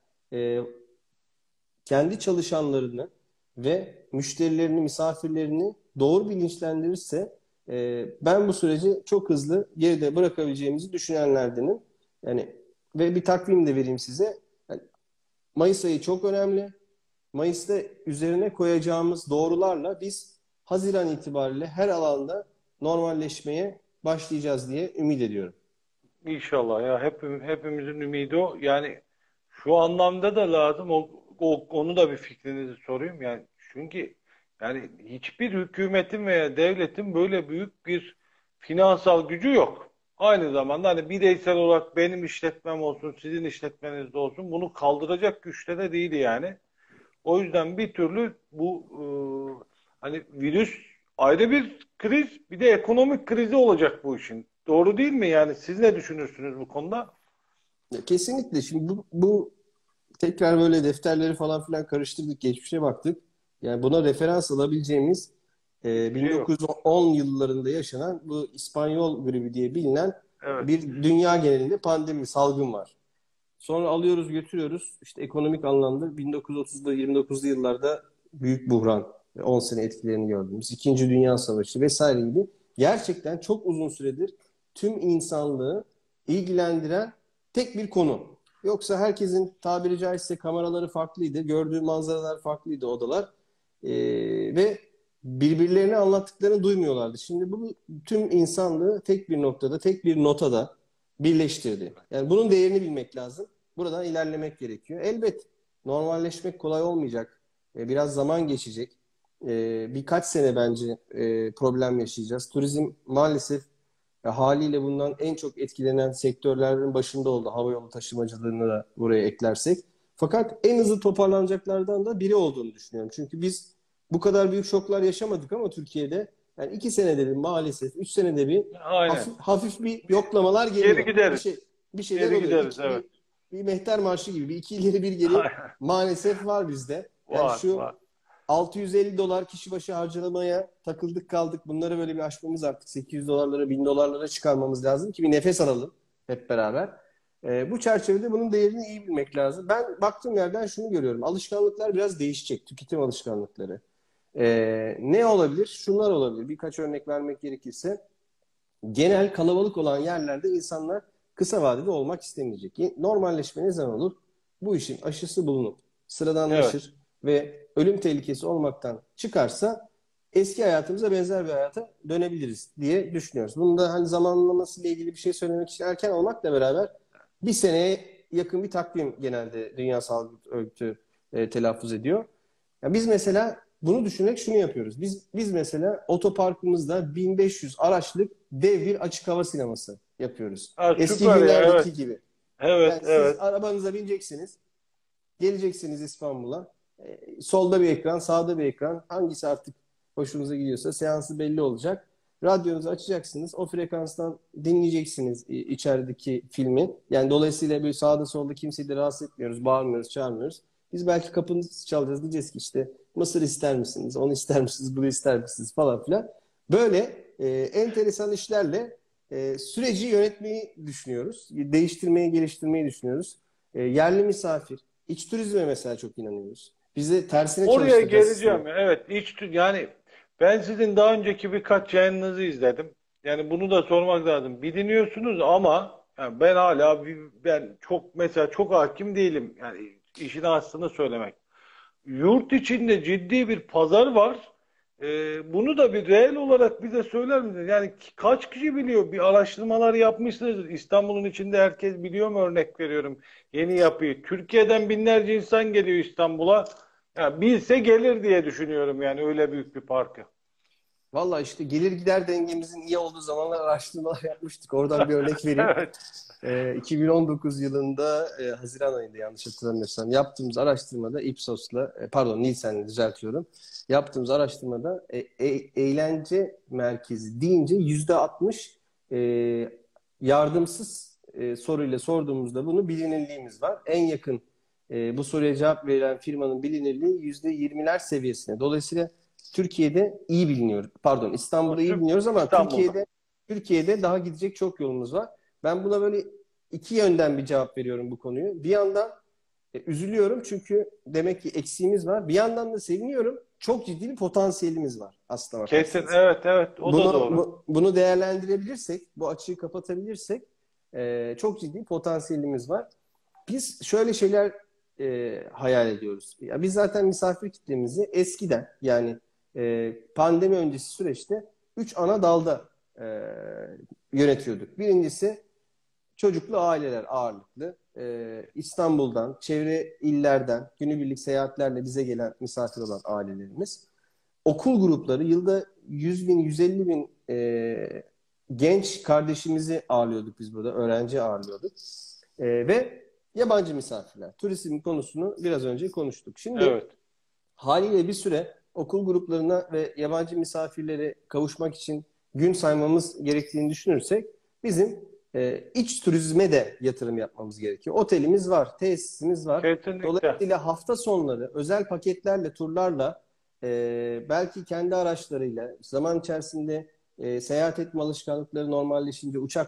kendi çalışanlarını ve müşterilerini, misafirlerini doğru bilinçlendirirse ben bu süreci çok hızlı geride bırakabileceğimizi düşünenlerdenim. Yani ve bir takvim de vereyim size. Yani Mayıs ayı çok önemli. Mayıs'ta üzerine koyacağımız doğrularla biz Haziran itibariyle her alanda normalleşmeye başlayacağız diye ümit ediyorum. İnşallah ya hepimizin ümidi o. Yani şu anlamda da lazım. Onu da bir fikrinizi sorayım. Yani çünkü yani hiçbir hükümetin veya devletin böyle büyük bir finansal gücü yok. Aynı zamanda hani bireysel olarak benim işletmem olsun, sizin işletmeniz de olsun bunu kaldıracak güçte de değil yani. O yüzden bir türlü bu hani virüs ayrı bir kriz, bir de ekonomik krizi olacak bu işin. Doğru değil mi? Yani siz ne düşünürsünüz bu konuda? Kesinlikle. Şimdi bu tekrar böyle defterleri falan filan karıştırdık, geçmişe baktık. Yani buna referans alabileceğimiz Hiçbir şey yok. 1910 yıllarında yaşanan bu İspanyol gribi diye bilinen Evet. bir dünya genelinde pandemi, salgın var. Sonra alıyoruz götürüyoruz. İşte ekonomik anlamda 1930'da 29'lu yıllarda büyük buhran, 10 sene etkilerini gördüğümüz İkinci Dünya Savaşı vesaire gibi gerçekten çok uzun süredir tüm insanlığı ilgilendiren tek bir konu. Yoksa herkesin tabiri caizse kameraları farklıydı, gördüğü manzaralar farklıydı, odalar. Ve birbirlerine anlattıklarını duymuyorlardı. Şimdi bu tüm insanlığı tek bir noktada, tek bir notada birleştirdi. Yani bunun değerini bilmek lazım. Buradan ilerlemek gerekiyor. Elbet normalleşmek kolay olmayacak. Biraz zaman geçecek. Birkaç sene bence problem yaşayacağız. Turizm maalesef haliyle bundan en çok etkilenen sektörlerin başında oldu. Havayolu taşımacılığını da buraya eklersek. Fakat en hızlı toparlanacaklardan da biri olduğunu düşünüyorum. Çünkü biz bu kadar büyük şoklar yaşamadık ama Türkiye'de yani 2 senede bir maalesef, 3 senede bir Aynen. hafif bir yoklamalar Geri geliyor. gideriz. Bir şeyler Geri oluyor. gideriz, evet. Bir mehter marşı gibi bir iki ileri bir geri Aynen. maalesef var bizde. Yani Var, şu var. 650 dolar kişi başı harcamaya takıldık kaldık. Bunları böyle bir aşmamız artık 800 dolarlara 1000 dolarlara çıkarmamız lazım ki bir nefes alalım hep beraber. Bu çerçevede bunun değerini iyi bilmek lazım. Ben baktığım yerden şunu görüyorum. Alışkanlıklar biraz değişecek. Tüketim alışkanlıkları. Ne olabilir? Şunlar olabilir. Birkaç örnek vermek gerekirse. Genel kalabalık olan yerlerde insanlar kısa vadede olmak istemeyecek. Normalleşme ne zaman olur? Bu işin aşısı bulunup Evet. sıradanlaşır ve ölüm tehlikesi olmaktan çıkarsa eski hayatımıza benzer bir hayata dönebiliriz diye düşünüyoruz. Bunun da hani zamanlaması ile ilgili bir şey söylemek için erken olmakla beraber bir seneye yakın bir takvim genelde Dünya Sağlık Örgütü telaffuz ediyor. Ya biz mesela bunu düşünerek şunu yapıyoruz. Biz mesela otoparkımızda 1500 araçlık dev bir açık hava sineması yapıyoruz. Ha, Eski süper ya, evet. günlerdeki gibi. Evet, Yani siz evet. arabanıza bineceksiniz, geleceksiniz İstanbul'a. Solda bir ekran, sağda bir ekran. Hangisi artık hoşunuza gidiyorsa seansı belli olacak. Radyonuzu açacaksınız. O frekanstan dinleyeceksiniz içerideki filmi. Yani dolayısıyla böyle sağda solda kimseyi de rahatsız etmiyoruz, bağırmıyoruz, çağırmıyoruz. Biz belki kapınızı çalacağız. Diyeceğiz ki işte mısır ister misiniz, onu ister misiniz, bunu ister misiniz falan filan. Böyle enteresan işlerle süreci yönetmeyi düşünüyoruz. Değiştirmeyi, geliştirmeyi düşünüyoruz. Yerli misafir, İç turizme mesela çok inanıyoruz. Biz de tersine Oraya çalıştıracağız sistemi. geleceğim. Evet, yani ben sizin daha önceki birkaç yayınınızı izledim. Yani bunu da sormak lazım. Biliniyorsunuz ama yani ben hala ben çok mesela çok hakim değilim. Yani işin aslını söylemek. Yurt içinde ciddi bir pazar var. Bunu da bir reel olarak bize söyler misiniz? Yani kaç kişi biliyor? Bir araştırmalar yapmışsınız. İstanbul'un içinde herkes biliyor mu? Örnek veriyorum. Yeni yapıyı. Türkiye'den binlerce insan geliyor İstanbul'a. Ya bilse gelir diye düşünüyorum yani öyle büyük bir parkı. Valla işte gelir gider dengemizin iyi olduğu zamanlar araştırmalar yapmıştık. Oradan bir örnek vereyim. Evet. 2019 yılında Haziran ayında yanlış hatırlamıyorsam yaptığımız araştırmada Ipsos'la pardon Nielsen'le düzeltiyorum. Yaptığımız araştırmada eğlence merkezi deyince %60 yardımsız soruyla sorduğumuzda bunu bilinirliğimiz var. En yakın bu soruya cevap veren firmanın bilinirliği %20'ler seviyesine. Dolayısıyla Türkiye'de iyi biliniyor. Pardon, O İstanbul'da iyi biliniyoruz ama İstanbul'da. Türkiye'de daha gidecek çok yolumuz var. Ben buna böyle iki yönden bir cevap veriyorum bu konuyu. Bir yandan üzülüyorum çünkü demek ki eksiğimiz var. Bir yandan da seviniyorum. Çok ciddi bir potansiyelimiz var aslına Kesin, bakarsanız. evet, evet, o da doğru. Bunu değerlendirebilirsek, bu açığı kapatabilirsek çok ciddi potansiyelimiz var. Biz şöyle şeyler hayal ediyoruz. Ya biz zaten misafir kitlemizi eskiden yani pandemi öncesi süreçte 3 ana dalda e, yönetiyorduk. Birincisi çocuklu aileler ağırlıklı. İstanbul'dan, çevre illerden günübirlik seyahatlerle bize gelen misafir olan ailelerimiz. Okul grupları yılda 100 bin, 150 bin genç kardeşimizi ağırlıyorduk biz burada. Öğrenci ağırlıyorduk. Ve yabancı misafirler. Turizm konusunu biraz önce konuştuk. Şimdi Evet. haliyle bir süre okul gruplarına ve yabancı misafirlere kavuşmak için gün saymamız gerektiğini düşünürsek bizim iç turizme de yatırım yapmamız gerekiyor. Otelimiz var, tesisimiz var. Kesinlikle. Dolayısıyla hafta sonları özel paketlerle, turlarla belki kendi araçlarıyla zaman içerisinde seyahat etme alışkanlıkları normalleşince uçakla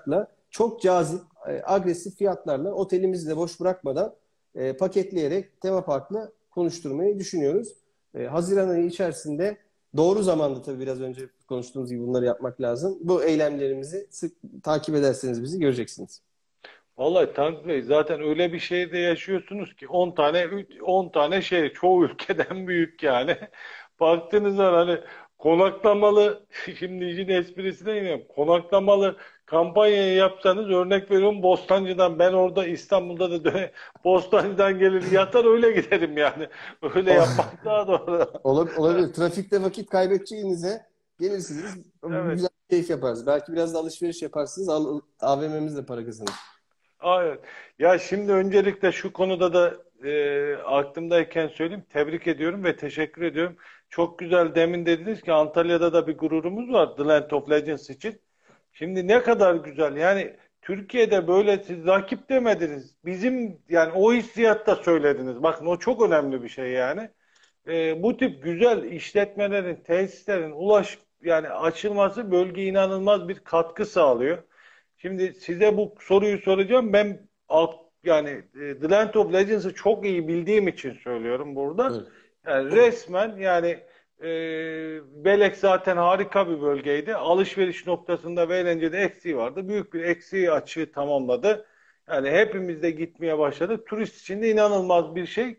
çok cazip, agresif fiyatlarla otelimizi de boş bırakmadan paketleyerek tema parkla konuşturmayı düşünüyoruz. Haziran ayı içerisinde doğru zamanda tabii biraz önce konuştuğumuz gibi bunları yapmak lazım. Bu eylemlerimizi sık takip ederseniz bizi göreceksiniz. Vallahi Tanrı Bey, zaten öyle bir şehirde yaşıyorsunuz ki 10 tane şey çoğu ülkeden büyük yani. Baktığınız zaman hani konaklamalı şimdi işin esprisine iniyorum. Konaklamalı kampanyayı yapsanız, örnek veriyorum, Bostancı'dan, ben orada İstanbul'da da Bostancı'dan gelir yatar öyle giderim yani. Öyle yapmak daha doğru. Olabilir. Trafikte vakit kaybedeceğinize gelirsiniz. Evet. Güzel bir keyif yaparsınız. Belki biraz da alışveriş yaparsınız. AVM'miz de para kazanır. Evet. Ya şimdi öncelikle şu konuda da aklımdayken söyleyeyim. Tebrik ediyorum ve teşekkür ediyorum. Çok güzel, demin dediniz ki Antalya'da da bir gururumuz var The Land of Legends için. Şimdi ne kadar güzel. Yani Türkiye'de böyle, siz rakip demediniz. Bizim yani o hissiyatta söylediniz. Bakın o çok önemli bir şey yani. Bu tip güzel işletmelerin, tesislerin yani açılması bölgeye inanılmaz bir katkı sağlıyor. Şimdi size bu soruyu soracağım. Ben yani The Land of Legends'ı çok iyi bildiğim için söylüyorum burada. Evet. Yani resmen yani e, Belek zaten harika bir bölgeydi. Alışveriş noktasında ve eğlencede eksiği vardı. Büyük bir eksiği, açığı tamamladı. Yani hepimiz de gitmeye başladık. Turist için de inanılmaz bir şey,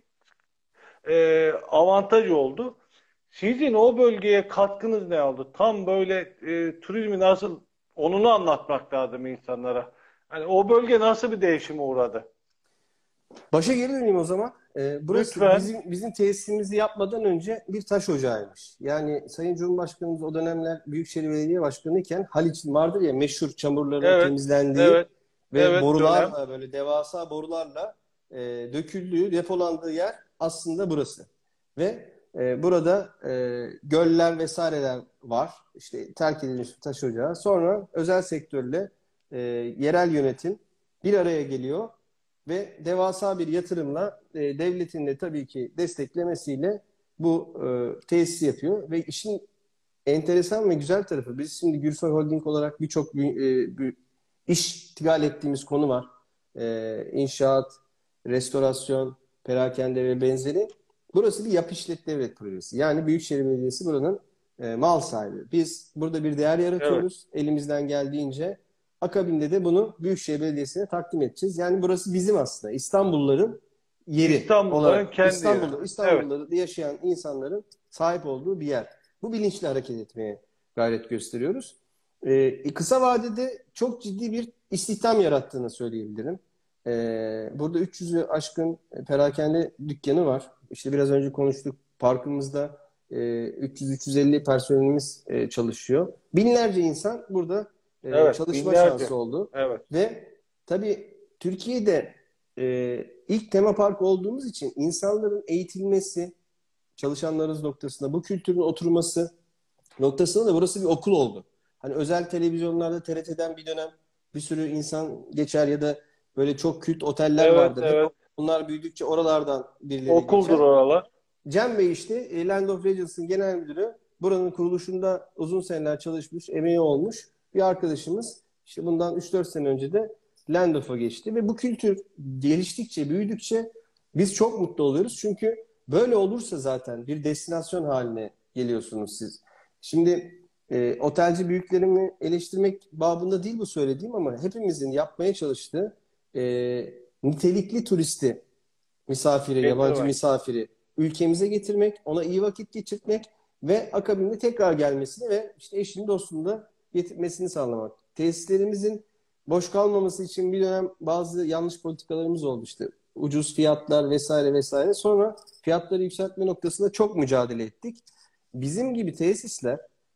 avantaj oldu. Sizin o bölgeye katkınız ne oldu? Tam böyle turizmi nasıl, onunu anlatmak lazım insanlara. Hani o bölge nasıl bir değişime uğradı? Başa geri döneyim o zaman. Burası Lütfen. bizim tesisimizi yapmadan önce bir taş ocağıymış. Yani Sayın Cumhurbaşkanımız o dönemler Büyükşehir Belediye Başkanı iken Haliç'in vardır ya meşhur çamurların Evet, temizlendiği evet, ve evet, dönem. borularla böyle devasa borularla döküldüğü, depolandığı yer aslında burası. Ve burada göller vesaireler var. İşte terk edilmiş bir taş ocağı. Sonra özel sektörle yerel yönetim bir araya geliyor ve devasa bir yatırımla devletin de tabii ki desteklemesiyle bu tesisi yapıyor ve işin enteresan ve güzel tarafı, biz şimdi Gürsoy Holding olarak birçok iş iştigal ettiğimiz konu var. İnşaat, restorasyon, perakende ve benzeri. Burası bir yap işlet devlet projesi. Yani Büyükşehir Belediyesi buranın mal sahibi. Biz burada bir değer Evet. yaratıyoruz elimizden geldiğince. Akabinde de bunu Büyükşehir Belediyesi'ne takdim edeceğiz. Yani burası bizim aslında İstanbulluların yeri İstanbulluların olarak kendi yeri. Evet. İstanbul'da yaşayan insanların sahip olduğu bir yer. Bu bilinçli hareket etmeye gayret gösteriyoruz. Kısa vadede çok ciddi bir istihdam yarattığını söyleyebilirim. Burada 300'ü aşkın perakende dükkanı var. İşte biraz önce konuştuk. Parkımızda 300-350 personelimiz çalışıyor. Binlerce insan burada Evet. çalışma Binlerce. şansı oldu. Evet. Ve tabii Türkiye'de ilk tema park olduğumuz için insanların eğitilmesi, çalışanlarımız noktasında bu kültürün oturması noktasında da burası bir okul oldu. Hani özel televizyonlarda TRT'den bir dönem bir sürü insan geçer ya da böyle çok kült oteller Evet, vardır. Hep evet. bunlar büyüdükçe oralardan birileri Okuldur geçer. oralar. Cem Bey işte Land of Legends'ın genel müdürü. Buranın kuruluşunda uzun seneler çalışmış, emeği olmuş bir arkadaşımız. İşte bundan 3-4 sene önce de Land of'a geçti ve bu kültür geliştikçe, büyüdükçe biz çok mutlu oluyoruz. Çünkü böyle olursa zaten bir destinasyon haline geliyorsunuz siz. Şimdi otelci büyüklerimi eleştirmek babında değil bu söylediğim ama hepimizin yapmaya çalıştığı e, nitelikli turisti, misafiri, yabancı Getirmek. misafiri ülkemize getirmek, ona iyi vakit geçirtmek ve akabinde tekrar gelmesini ve işte eşini dostunu da getirmesini sağlamak. Tesislerimizin boş kalmaması için bir dönem bazı yanlış politikalarımız oldu işte. Ucuz fiyatlar vesaire vesaire. Sonra fiyatları yükseltme noktasında çok mücadele ettik. Bizim gibi tesisler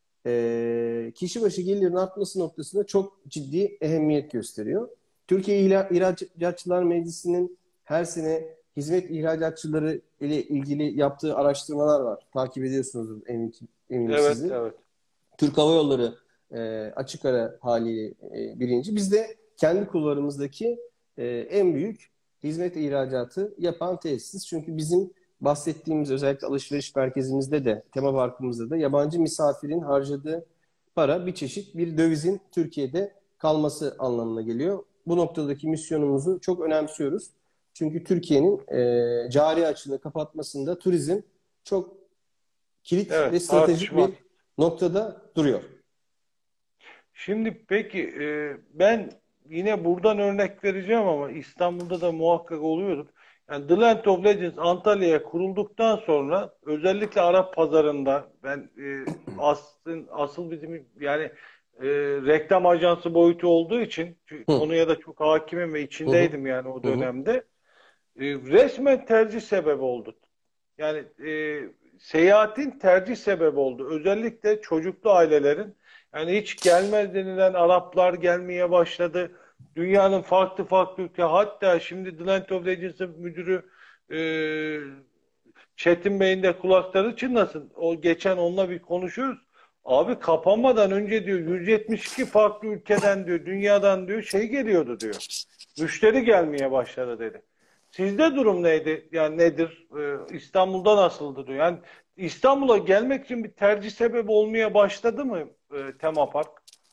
kişi başı gelirin artması noktasında çok ciddi ehemmiyet gösteriyor. Türkiye İhracatçılar Meclisi'nin her sene hizmet ihracatçıları ile ilgili yaptığı araştırmalar var. Takip ediyorsunuz eminim Evet, sizi. evet. Türk Hava Yolları açık ara haliyle birinci. Biz de kendi kulvarımızdaki en büyük hizmet ihracatı yapan tesis. Çünkü bizim bahsettiğimiz özellikle alışveriş merkezimizde de, tema parkımızda da yabancı misafirin harcadığı para bir çeşit bir dövizin Türkiye'de kalması anlamına geliyor. Bu noktadaki misyonumuzu çok önemsiyoruz. Çünkü Türkiye'nin cari açığını kapatmasında turizm çok kilit ve Evet, stratejik tartışmaz. bir noktada duruyor. Şimdi peki ben yine buradan örnek vereceğim ama İstanbul'da da muhakkak oluyordur. Yani The Land of Legends Antalya'ya kurulduktan sonra özellikle Arap pazarında ben asıl bizim yani reklam ajansı boyutu olduğu için çünkü Hı, konuya da çok hakimim ve hı hı, içindeydim yani o hı hı. dönemde. Resmen tercih sebebi oldu. Yani seyahatin tercih sebebi oldu. Özellikle çocuklu ailelerin yani hiç gelmez denilen Araplar gelmeye başladı. Dünyanın farklı farklı ülke hatta şimdi The Land of Legends'ın müdürü e, Çetin Bey'in de kulakları çınlasın. O geçen onunla bir konuşuyoruz. Abi kapanmadan önce diyor 172 farklı ülkeden diyor dünyadan diyor şey geliyordu diyor. Müşteri gelmeye başladı dedi. Sizde durum neydi? Yani nedir? İstanbul'da nasıldı diyor. Yani İstanbul'a gelmek için bir tercih sebebi olmaya başladı mı tema park?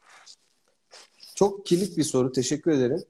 Çok kilit bir soru. Teşekkür ederim.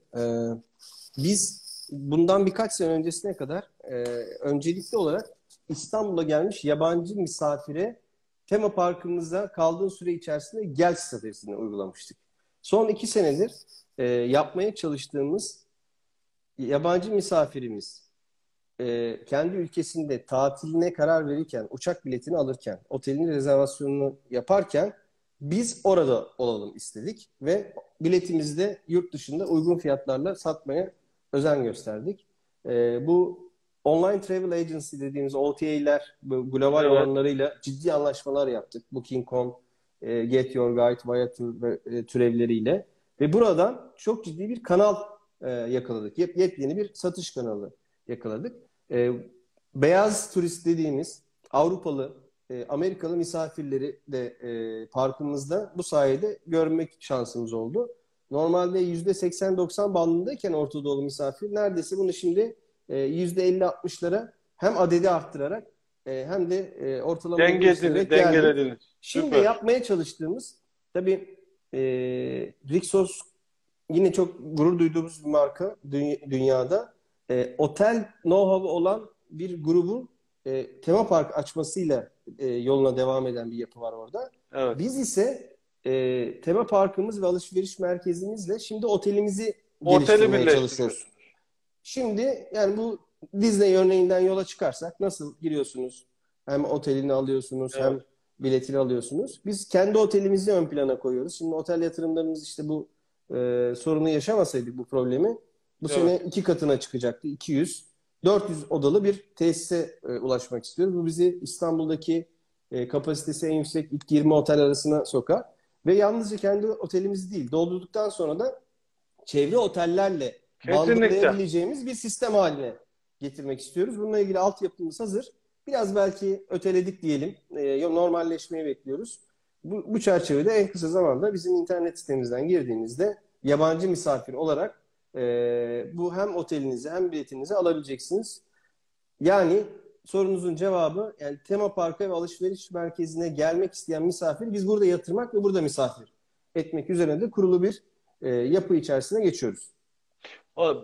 Biz bundan birkaç sene öncesine kadar öncelikli olarak İstanbul'a gelmiş yabancı misafire tema parkımıza kaldığı süre içerisinde gel stratejisini uygulamıştık. Son 2 senedir yapmaya çalıştığımız yabancı misafirimiz kendi ülkesinde tatiline karar verirken, uçak biletini alırken, otelin rezervasyonunu yaparken biz orada olalım istedik ve biletimizi de yurt dışında uygun fiyatlarla satmaya özen gösterdik. Bu online travel agency dediğimiz OTA'ler, global Evet. olanlarıyla ciddi anlaşmalar yaptık. Booking.com, Get Your Guide, Viator ve türevleriyle. Ve buradan çok ciddi bir kanal yakaladık. Yepyeni bir satış kanalı yakaladık. E, Beyaz turist dediğimiz Avrupalı, Amerikalı misafirleri de parkımızda bu sayede görmek şansımız oldu. Normalde %80-90 bandındayken Orta Doğulu misafir neredeyse bunu şimdi %50-60'lara hem adedi arttırarak hem de ortalamayı Dengelediniz, geliştirerek geldik. dengelediniz. Şimdi Süper. yapmaya çalıştığımız tabii Rixos yine çok gurur duyduğumuz bir marka dünyada. Otel know-how olan bir grubun tema park açmasıyla yoluna devam eden bir yapı var orada. Evet. Biz ise tema parkımız ve alışveriş merkezimizle şimdi otelimizi Oteli geliştirmeye çalışıyoruz. birleştiriyorsunuz. Şimdi yani bu Disney örneğinden yola çıkarsak nasıl giriyorsunuz? Hem otelini alıyorsunuz hem Evet. biletini alıyorsunuz. Biz kendi otelimizi ön plana koyuyoruz. Şimdi otel yatırımlarımız işte bu sorunu yaşamasaydık bu problemi bu Evet. sene 2 katına çıkacaktı. 200, 400 odalı bir tesise ulaşmak istiyoruz. Bu bizi İstanbul'daki kapasitesi en yüksek ilk 20 otel arasına sokar. Ve yalnızca kendi otelimiz değil, doldurduktan sonra da çevre otellerle Kesinlikle. bandlayabileceğimiz bir sistem haline getirmek istiyoruz. Bununla ilgili altyapımız hazır. Biraz belki öteledik diyelim. Normalleşmeyi bekliyoruz. Bu çerçevede en kısa zamanda bizim internet sitemizden girdiğinizde yabancı misafir olarak bu hem otelinizi hem biletinizi alabileceksiniz. Yani sorunuzun cevabı yani tema parka ve alışveriş merkezine gelmek isteyen misafir biz burada yatırmak ve burada misafir etmek üzerine de kurulu bir yapı içerisine geçiyoruz. Abi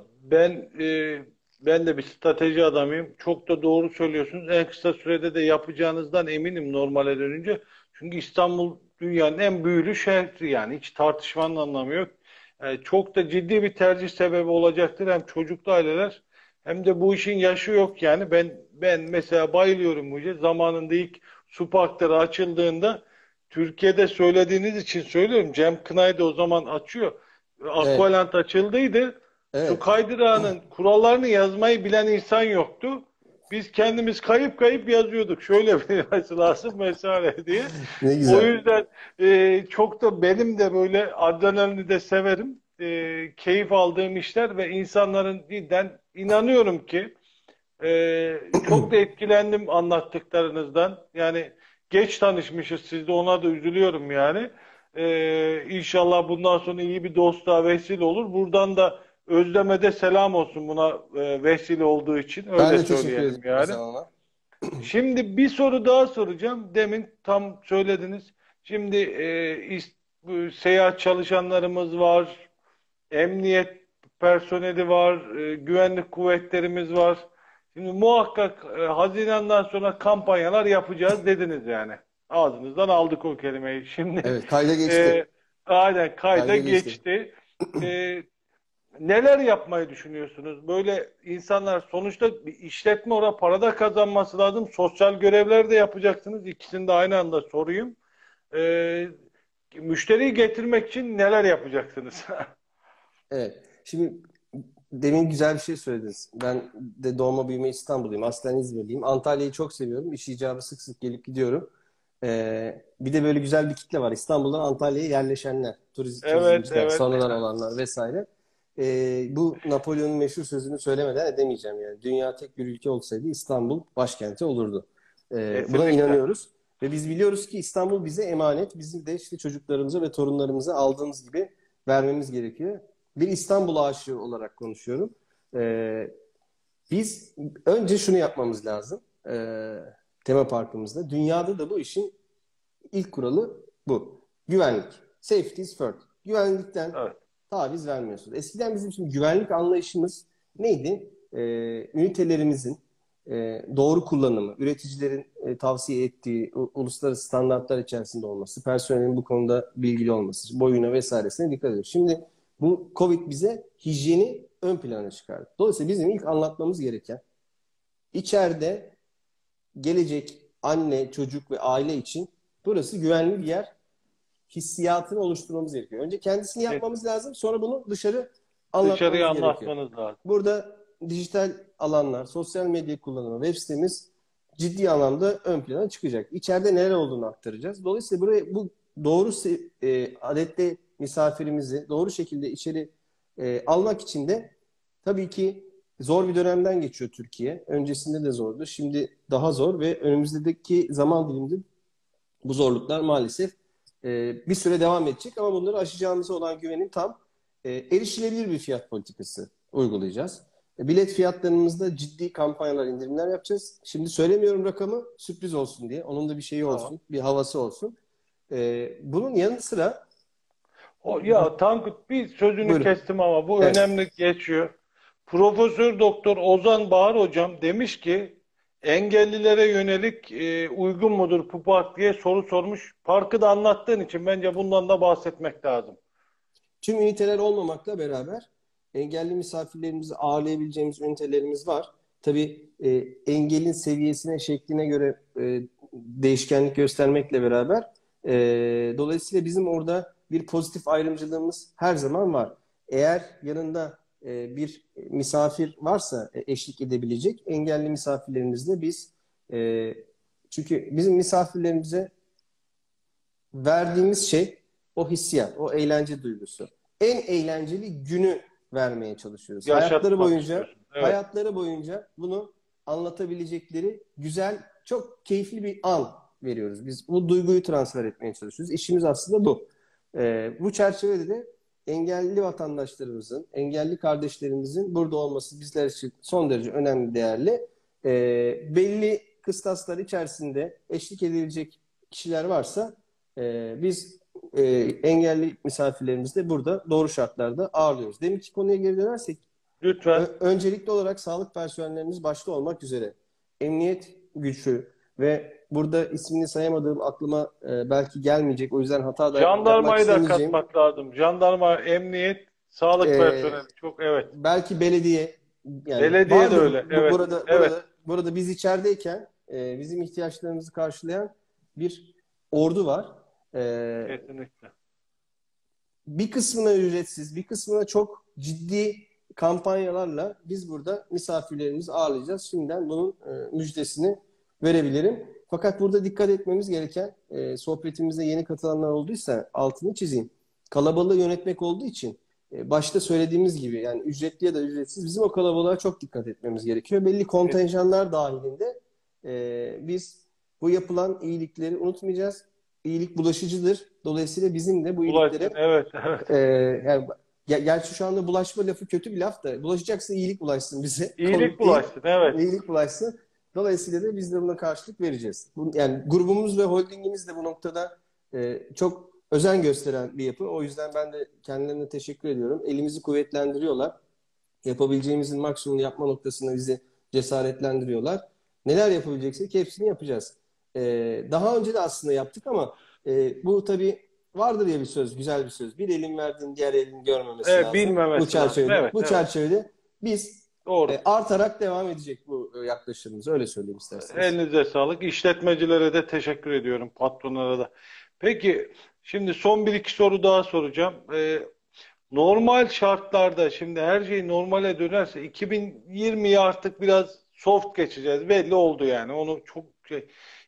ben de bir strateji adamıyım. Çok da doğru söylüyorsunuz. En kısa sürede de yapacağınızdan eminim normale dönünce. Çünkü İstanbul dünyanın en büyülü şehri yani hiç tartışmanın anlamı yok. Çok da ciddi bir tercih sebebi olacaktır hem çocuklu aileler hem de bu işin yaşı yok yani. Ben mesela bayılıyorum bu işe. Zamanında ilk su parkları açıldığında Türkiye'de söylediğiniz için söylüyorum. Cem Kınay da o zaman açıyor. Evet, Aqualand açıldıydı. Su evet. kaydırağının kurallarını yazmayı bilen insan yoktu. Biz kendimiz kayıp kayıp yazıyorduk. Şöyle bir lazım vesaire diye. Ne O güzel. yüzden çok da benim de böyle adrenalini de severim. Keyif aldığım işler ve insanların cidden inanıyorum ki çok da etkilendim anlattıklarınızdan. Yani geç tanışmışız siz de ona da üzülüyorum yani. İnşallah bundan sonra iyi bir dostluğa vesile olur. Buradan da Özlem'e de selam olsun buna vesile olduğu için. Ben Öyle de teşekkür söyleyelim ederim yani. Hasan ona. Şimdi bir soru daha soracağım. Demin tam söylediniz. Şimdi bu seyahat çalışanlarımız var, emniyet personeli var, güvenlik kuvvetlerimiz var. Şimdi muhakkak Haziran'dan sonra kampanyalar yapacağız dediniz yani. Ağzınızdan aldık o kelimeyi. Şimdi Evet, kayda e, geçti. aynen kayda Kayda geçti. geçti. E, Neler yapmayı düşünüyorsunuz? Böyle insanlar sonuçta bir işletme orada para da kazanması lazım. Sosyal görevler de yapacaksınız. İkisini de aynı anda sorayım. E, Müşteriyi getirmek için neler yapacaksınız? Evet. Şimdi demin güzel bir şey söylediniz. Ben de doğma büyüme İstanbulluyum. Aslen İzmirliyim. Antalya'yı çok seviyorum. İş icabı sık sık gelip gidiyorum. Bir de böyle güzel bir kitle var. İstanbul'dan Antalya'ya yerleşenler, Evet, turizmciler, evet. sonradan olanlar vesaire. Bu Napolyon'un meşhur sözünü söylemeden edemeyeceğim yani. Dünya tek bir ülke olsaydı İstanbul başkenti olurdu. Buna Kesinlikle. inanıyoruz. Ve biz biliyoruz ki İstanbul bize emanet. Bizim de işte çocuklarımıza ve torunlarımıza aldığımız gibi vermemiz gerekiyor. Bir İstanbul aşığı olarak konuşuyorum. Ee, Biz önce şunu yapmamız lazım. Tema parkımızda. Dünyada da bu işin ilk kuralı bu. Güvenlik. Safety is first. Güvenlikten Evet. taviz vermiyorsunuz. Eskiden bizim şimdi güvenlik anlayışımız neydi? Ünitelerimizin doğru kullanımı, üreticilerin tavsiye ettiği uluslararası standartlar içerisinde olması, personelin bu konuda bilgili olması, boyuna vesairesine dikkat ediyoruz. Şimdi bu Covid bize hijyeni ön plana çıkardı. Dolayısıyla bizim ilk anlatmamız gereken içeride gelecek anne, çocuk ve aile için burası güvenli bir yer hissiyatını oluşturmamız gerekiyor. Önce kendisini yapmamız lazım, sonra bunu dışarı Dışarıya anlatmamız gerekiyor. anlatmanız lazım. Burada dijital alanlar, sosyal medya kullanımı, web sitemiz ciddi anlamda ön plana çıkacak. İçeride neler olduğunu aktaracağız. Dolayısıyla buraya bu doğru adette misafirimizi doğru şekilde içeri almak için de tabii ki zor bir dönemden geçiyor Türkiye. Öncesinde de zordu. Şimdi daha zor ve önümüzdeki zaman diliminde bu zorluklar maalesef bir süre devam edecek ama bunları aşacağımıza olan güvenim tam. Erişilebilir bir fiyat politikası uygulayacağız. Bilet fiyatlarımızda ciddi kampanyalar, indirimler yapacağız. Şimdi söylemiyorum rakamı, sürpriz olsun diye. Onun da bir şeyi Tamam. olsun, bir havası olsun. Bunun yanı sıra Ya Tankut, bir sözünü buyurun. kestim ama bu Evet. önemli geçiyor. Profesör Doktor Ozan Bahar hocam demiş ki engellilere yönelik uygun mudur bu park diye soru sormuş. Parkı da anlattığın için bence bundan da bahsetmek lazım. Tüm üniteler olmamakla beraber engelli misafirlerimizi ağırlayabileceğimiz ünitelerimiz var. Tabii engelin seviyesine, şekline göre değişkenlik göstermekle beraber dolayısıyla bizim orada bir pozitif ayrımcılığımız her zaman var. Eğer yanında bir misafir varsa eşlik edebilecek engelli misafirlerimizle biz e, çünkü bizim misafirlerimize verdiğimiz şey o hissiyat, o eğlence duygusu. En eğlenceli günü vermeye çalışıyoruz. Yaşatmak istiyorsun. Evet. Hayatları boyunca bunu anlatabilecekleri güzel, çok keyifli bir an veriyoruz. Biz bu duyguyu transfer etmeye çalışıyoruz. İşimiz aslında bu. Bu çerçevede de engelli vatandaşlarımızın, engelli kardeşlerimizin burada olması bizler için son derece önemli, değerli. Belli kıstaslar içerisinde eşlik edilecek kişiler varsa biz engelli misafirlerimizi de burada doğru şartlarda ağırlıyoruz. Deminki konuya geri dönersek, Lütfen. öncelikli olarak sağlık personellerimiz başta olmak üzere emniyet gücü ve burada ismini sayamadığım aklıma belki gelmeyecek, o yüzden hata da yapmak Jandarmayı da istemeyeceğim. katmak lazım. Jandarma, emniyet, sağlık E, personeli. Çok evet. Belki belediye, yani Belediye de vardır öyle. Evet. Evet. burada biz içerideyken bizim ihtiyaçlarımızı karşılayan bir ordu var. E, Kesinlikle. Bir kısmına ücretsiz, bir kısmına çok ciddi kampanyalarla biz burada misafirlerimizi ağırlayacağız. Şimdiden bunun müjdesini verebilirim. Fakat burada dikkat etmemiz gereken, sohbetimize yeni katılanlar olduysa altını çizeyim. Kalabalığı yönetmek olduğu için başta söylediğimiz gibi yani ücretli ya da ücretsiz bizim o kalabalığa çok dikkat etmemiz gerekiyor. Belli kontenjanlar dahilinde biz bu yapılan iyilikleri unutmayacağız. İyilik bulaşıcıdır. Dolayısıyla bizim de bu Ulaşsın. iyiliklere Evet. Evet. yani gerçi şu anda bulaşma lafı kötü bir laf da bulaşacaksa iyilik bulaşsın bize. İyilik Komik değil. bulaşsın. Evet. İyilik bulaşsın. Dolayısıyla da biz de buna karşılık vereceğiz. Yani grubumuz ve holdingimiz de bu noktada çok özen gösteren bir yapı. O yüzden ben de kendilerine teşekkür ediyorum. Elimizi kuvvetlendiriyorlar. Yapabileceğimizin maksimumunu yapma noktasında bizi cesaretlendiriyorlar. Neler yapabileceksek hepsini yapacağız. Daha önce de aslında yaptık ama bu tabii vardır ya bir söz, güzel bir söz. Bir elin verdiğin diğer elin görmemesi Evet, lazım. Bu bilmemesi lazım. çerçevede, Evet, bu evet. çerçevede biz Doğru. artarak devam edecek bu yaklaşımımız. Öyle söyleyeyim isterseniz. Elinize sağlık. İşletmecilere de teşekkür ediyorum, patronlara da. Peki, şimdi son bir iki soru daha soracağım. Normal şartlarda şimdi her şey normale dönerse 2020'yi artık biraz soft geçeceğiz. Belli oldu yani. Onu çok şey.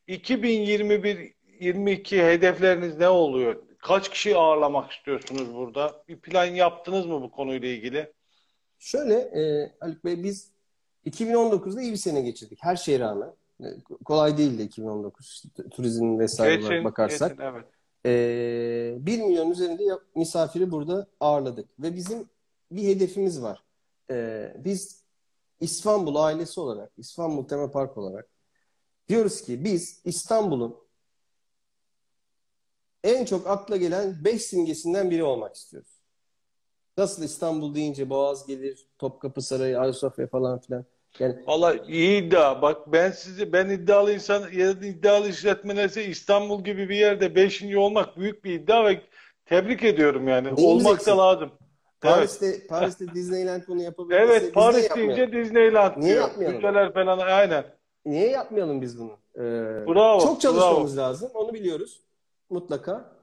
2021-22 hedefleriniz ne oluyor? Kaç kişi ağırlamak istiyorsunuz burada? Bir plan yaptınız mı bu konuyla ilgili? Şöyle Haluk Bey, biz 2019'da iyi bir sene geçirdik. Her şeye rağmen. Kolay değildi 2019. Turizm vesaire olarak Geçin, geçin, bakarsak. evet. 1 milyon üzerinde misafiri burada ağırladık. Ve bizim bir hedefimiz var. Biz İstanbul ailesi olarak, İstanbul Tema olarak diyoruz ki biz İstanbul'un en çok akla gelen 5 simgesinden biri olmak istiyoruz. Nasıl İstanbul deyince Boğaz gelir, Topkapı Sarayı, Ayasofya falan filan. Yani Valla iyi iddia. Bak ben iddialı insan ya da iddialı işletmelerse İstanbul gibi bir yerde beşinci olmak büyük bir iddia ve tebrik ediyorum yani. neyimiz Olmak da eksik? lazım. Evet. Paris'te Disneyland bunu Evet, yapabildiyse biz niye Paris yapmayalım? deyince Disneyland Niye diyor. yapmayalım? Müzeler falan, aynen. Niye yapmayalım biz bunu? Çok Bravo, çalışmamız bravo. lazım. Onu biliyoruz. Mutlaka.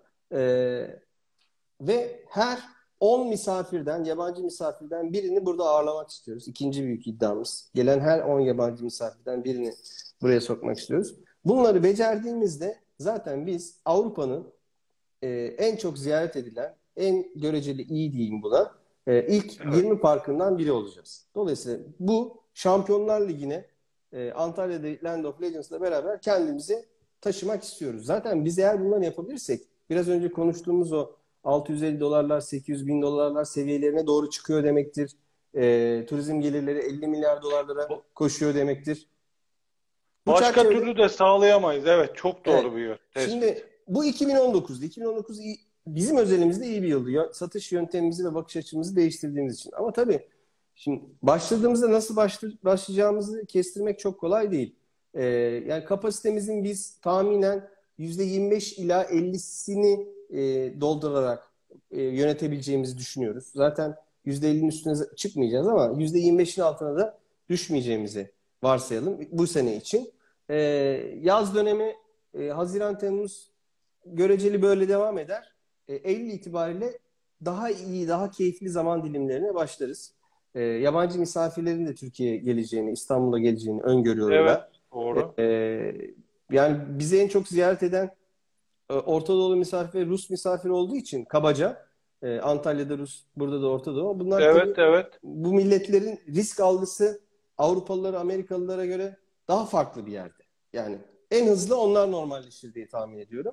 Ve her 10 misafirden, yabancı misafirden birini burada ağırlamak istiyoruz. İkinci büyük iddiamız. Gelen her 10 yabancı misafirden birini buraya sokmak istiyoruz. Bunları becerdiğimizde zaten biz Avrupa'nın en çok ziyaret edilen, en göreceli iyi diyeyim buna, ilk Evet. 20 parkından biri olacağız. Dolayısıyla bu Şampiyonlar Ligi'ne Antalya'da Land of Legends'la beraber kendimizi taşımak istiyoruz. Zaten biz eğer bunları yapabilirsek biraz önce konuştuğumuz o 650 dolarlar, 800 bin dolarlar seviyelerine doğru çıkıyor demektir. Turizm gelirleri 50 milyar dolarlara koşuyor demektir. Bu Başka çerçevede türlü de sağlayamayız. Evet, çok evet. doğru bir tespit. Şimdi bu 2019'du. 2019 bizim özelimizde iyi bir yıldı. Satış yöntemimizi ve bakış açımızı değiştirdiğimiz için. Ama tabii şimdi başladığımızda nasıl başlayacağımızı kestirmek çok kolay değil. Yani kapasitemizin biz tahminen %25 ila 50'sini doldurarak yönetebileceğimizi düşünüyoruz. Zaten %50'nin üstüne çıkmayacağız ama %25'in altına da düşmeyeceğimizi varsayalım bu sene için. Ee, Yaz dönemi Haziran-Temmuz göreceli böyle devam eder. Eylül itibariyle daha iyi, daha keyifli zaman dilimlerine başlarız. Yabancı misafirlerin de Türkiye'ye geleceğini, İstanbul'a geleceğini öngörüyorum Evet, ben. doğru. Yani bizi en çok ziyaret eden Orta Doğulu misafir ve Rus misafir olduğu için kabaca Antalya'da Rus, burada da Orta Doğu. Bunlar tabii Evet, evet. bu milletlerin risk algısı Avrupalılara, Amerikalılara göre daha farklı bir yerde. Yani en hızlı onlar normalleşir diye tahmin ediyorum.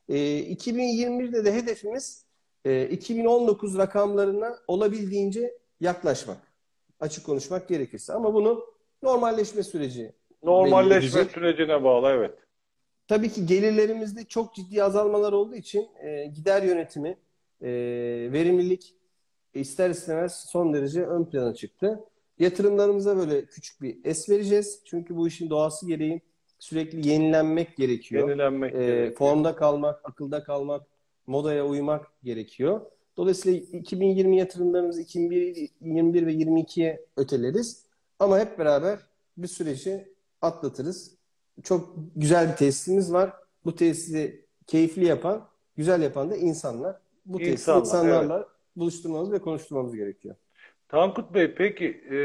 2021'de de hedefimiz 2019 rakamlarına olabildiğince yaklaşmak. Açık konuşmak gerekirse. Ama bunu normalleşme süreci belli Normalleşme edecek. sürecine bağlı, evet. Tabii ki gelirlerimizde çok ciddi azalmalar olduğu için gider yönetimi, verimlilik ister istemez son derece ön plana çıktı. Yatırımlarımıza böyle küçük bir es vereceğiz. Çünkü bu işin doğası gereği sürekli yenilenmek gerekiyor. Yenilenmek gerekiyor. Formda kalmak, akılda kalmak, modaya uymak gerekiyor. Dolayısıyla 2020 yatırımlarımızı 2021 ve 22'ye öteleriz. Ama hep beraber bir süreci atlatırız. Çok güzel bir tesisimiz var. Bu tesisi keyifli yapan, güzel yapan da insanlar. Bu tesisi İnsanlar, evet. insanlarla buluşturmamız ve konuşturmamız gerekiyor. Tankut Bey, peki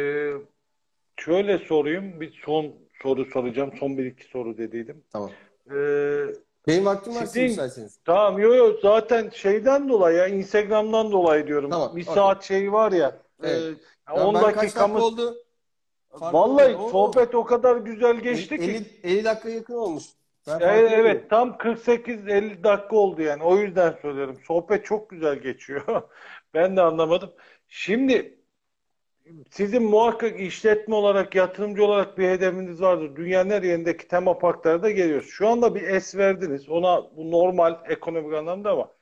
şöyle sorayım. Bir son soru soracağım. Son bir iki soru dediydim. Tamam. E, Benim vaktim var, siz Sizin müsaitseniz. tamam, yo zaten şeyden dolayı ya, Instagram'dan dolayı diyorum. Tamam, Bir okey. saat şey var ya, Evet. 10 Ben kaç dakika dakikamız. oldu? Farkında mıyım? Vallahi sohbet o kadar güzel geçti ki. 50 dakika yakın olmuş. Ben farkında değilim. Evet, tam 48-50 dakika oldu yani. O yüzden söylüyorum. Sohbet çok güzel geçiyor. Ben de anlamadım. Şimdi sizin muhakkak işletme olarak, yatırımcı olarak bir hedefiniz vardır. Dünyanın her yerindeki tema parklara da geliyoruz. Şu anda bir es verdiniz. Ona bu normal ekonomik anlamda ama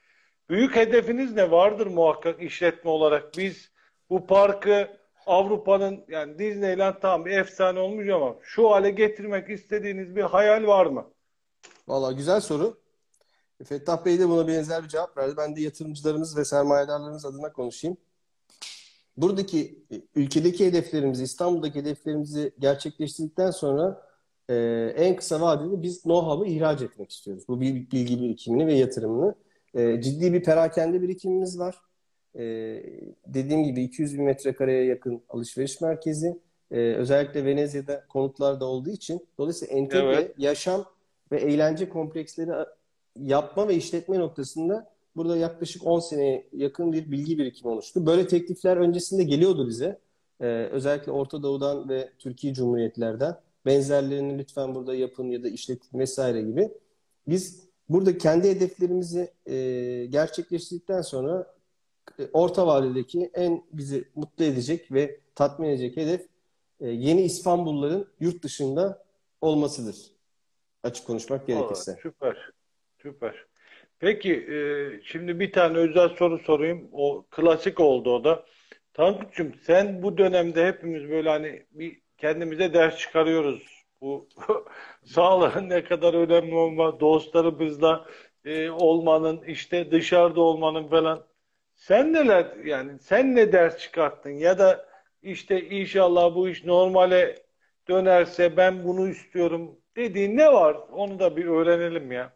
büyük hedefiniz ne? Vardır muhakkak işletme olarak. Biz bu parkı Avrupa'nın, yani Disneyland tam bir efsane olmuş ama şu hale getirmek istediğiniz bir hayal var mı? Valla güzel soru. Fettah Bey de buna benzer bir cevap verdi. Ben de yatırımcılarımız ve sermayedarlarımız adına konuşayım. Buradaki ülkedeki hedeflerimizi, İstanbul'daki hedeflerimizi gerçekleştirdikten sonra en kısa vadede biz know-how'ı ihraç etmek istiyoruz. Bu bilgi birikimini ve yatırımını. Ciddi bir perakende birikimimiz var. E, Dediğim gibi 200 bin metrekareye yakın alışveriş merkezi. Özellikle Venezya'da konutlar da olduğu için dolayısıyla Evet. entegre yaşam ve eğlence kompleksleri yapma ve işletme noktasında burada yaklaşık 10 seneye yakın bir bilgi birikimi oluştu. Böyle teklifler öncesinde geliyordu bize. Özellikle Orta Doğu'dan ve Türkiye Cumhuriyetlerden. Benzerlerini lütfen burada yapın ya da işletin vesaire gibi. Biz burada kendi hedeflerimizi gerçekleştirdikten sonra orta vadedeki en bizi mutlu edecek ve tatmin edecek hedef yeni İstanbulluların yurt dışında olmasıdır. Açık konuşmak Vallahi gerekirse. süper. Süper. Peki, şimdi bir tane özel soru sorayım. O klasik oldu o da. Tankut'cum, sen bu dönemde hepimiz böyle hani bir kendimize ders çıkarıyoruz. Bu sağlığın ne kadar önemli dostlarımızla olmanın, işte dışarıda olmanın falan. Sen neler, yani sen ne ders çıkarttın ya da işte inşallah bu iş normale dönerse ben bunu istiyorum dediğin ne var? Onu da bir öğrenelim ya.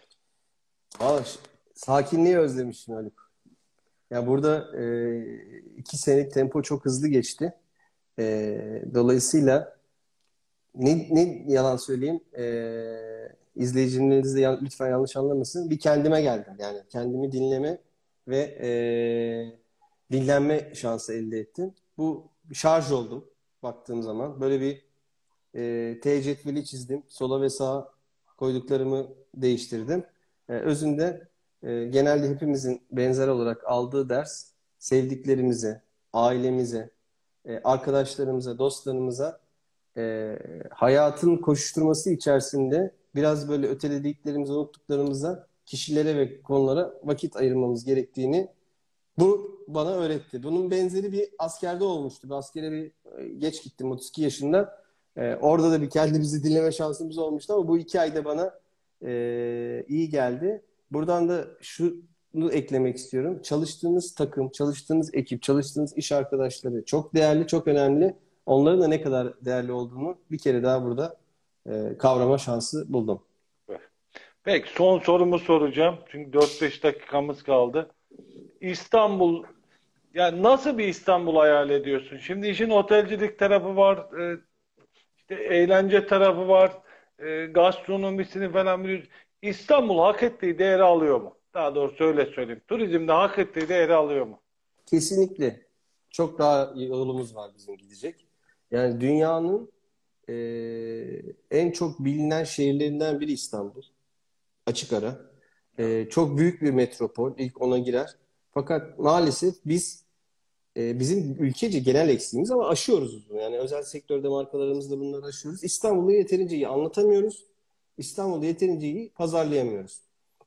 Aa, sakinliği özlemişim Haluk. Ya burada 2 senelik tempo çok hızlı geçti. Dolayısıyla ne yalan söyleyeyim, izleyicileriniz de lütfen yanlış anlamasın. Bir kendime geldim. Yani kendimi dinleme ve dinlenme şansı elde ettim. Bu şarj oldum baktığım zaman. Böyle bir T cetveli çizdim. Sola ve sağa koyduklarımı değiştirdim. Özünde genelde hepimizin benzer olarak aldığı ders sevdiklerimize, ailemize, arkadaşlarımıza, dostlarımıza hayatın koşuşturması içerisinde biraz böyle ötelediklerimizi, unuttuklarımıza, kişilere ve konulara vakit ayırmamız gerektiğini bu bana öğretti. Bunun benzeri bir askerde olmuştu. Bir askere geç gittim 32 yaşında. Orada da bir kendimizi dinleme şansımız olmuştu ama bu 2 ayda bana iyi geldi. Buradan da şunu eklemek istiyorum. Çalıştığınız takım, çalıştığınız ekip, çalıştığınız iş arkadaşları çok değerli, çok önemli. Onların da ne kadar değerli olduğunu bir kere daha burada kavrama şansı buldum. Peki, son sorumu soracağım. Çünkü 4-5 dakikamız kaldı. İstanbul, yani nasıl bir İstanbul hayal ediyorsun? Şimdi işin otelcilik tarafı var, işte eğlence tarafı var, gastronomisini falan biliyoruz. İstanbul hak ettiği değeri alıyor mu? Daha doğrusu öyle söyleyeyim. Turizmde hak ettiği değeri alıyor mu? Kesinlikle çok daha yolumuz var bizim gidecek. Yani dünyanın e, en çok bilinen şehirlerinden biri İstanbul. Açık ara. Evet. Çok büyük bir metropol. İlk ona girer. Fakat maalesef biz bizim ülkece genel eksiğimiz ama aşıyoruz bunu. Yani özel sektörde markalarımızla bunları aşıyoruz. İstanbul'u yeterince iyi anlatamıyoruz. İstanbul'u yeterince iyi pazarlayamıyoruz.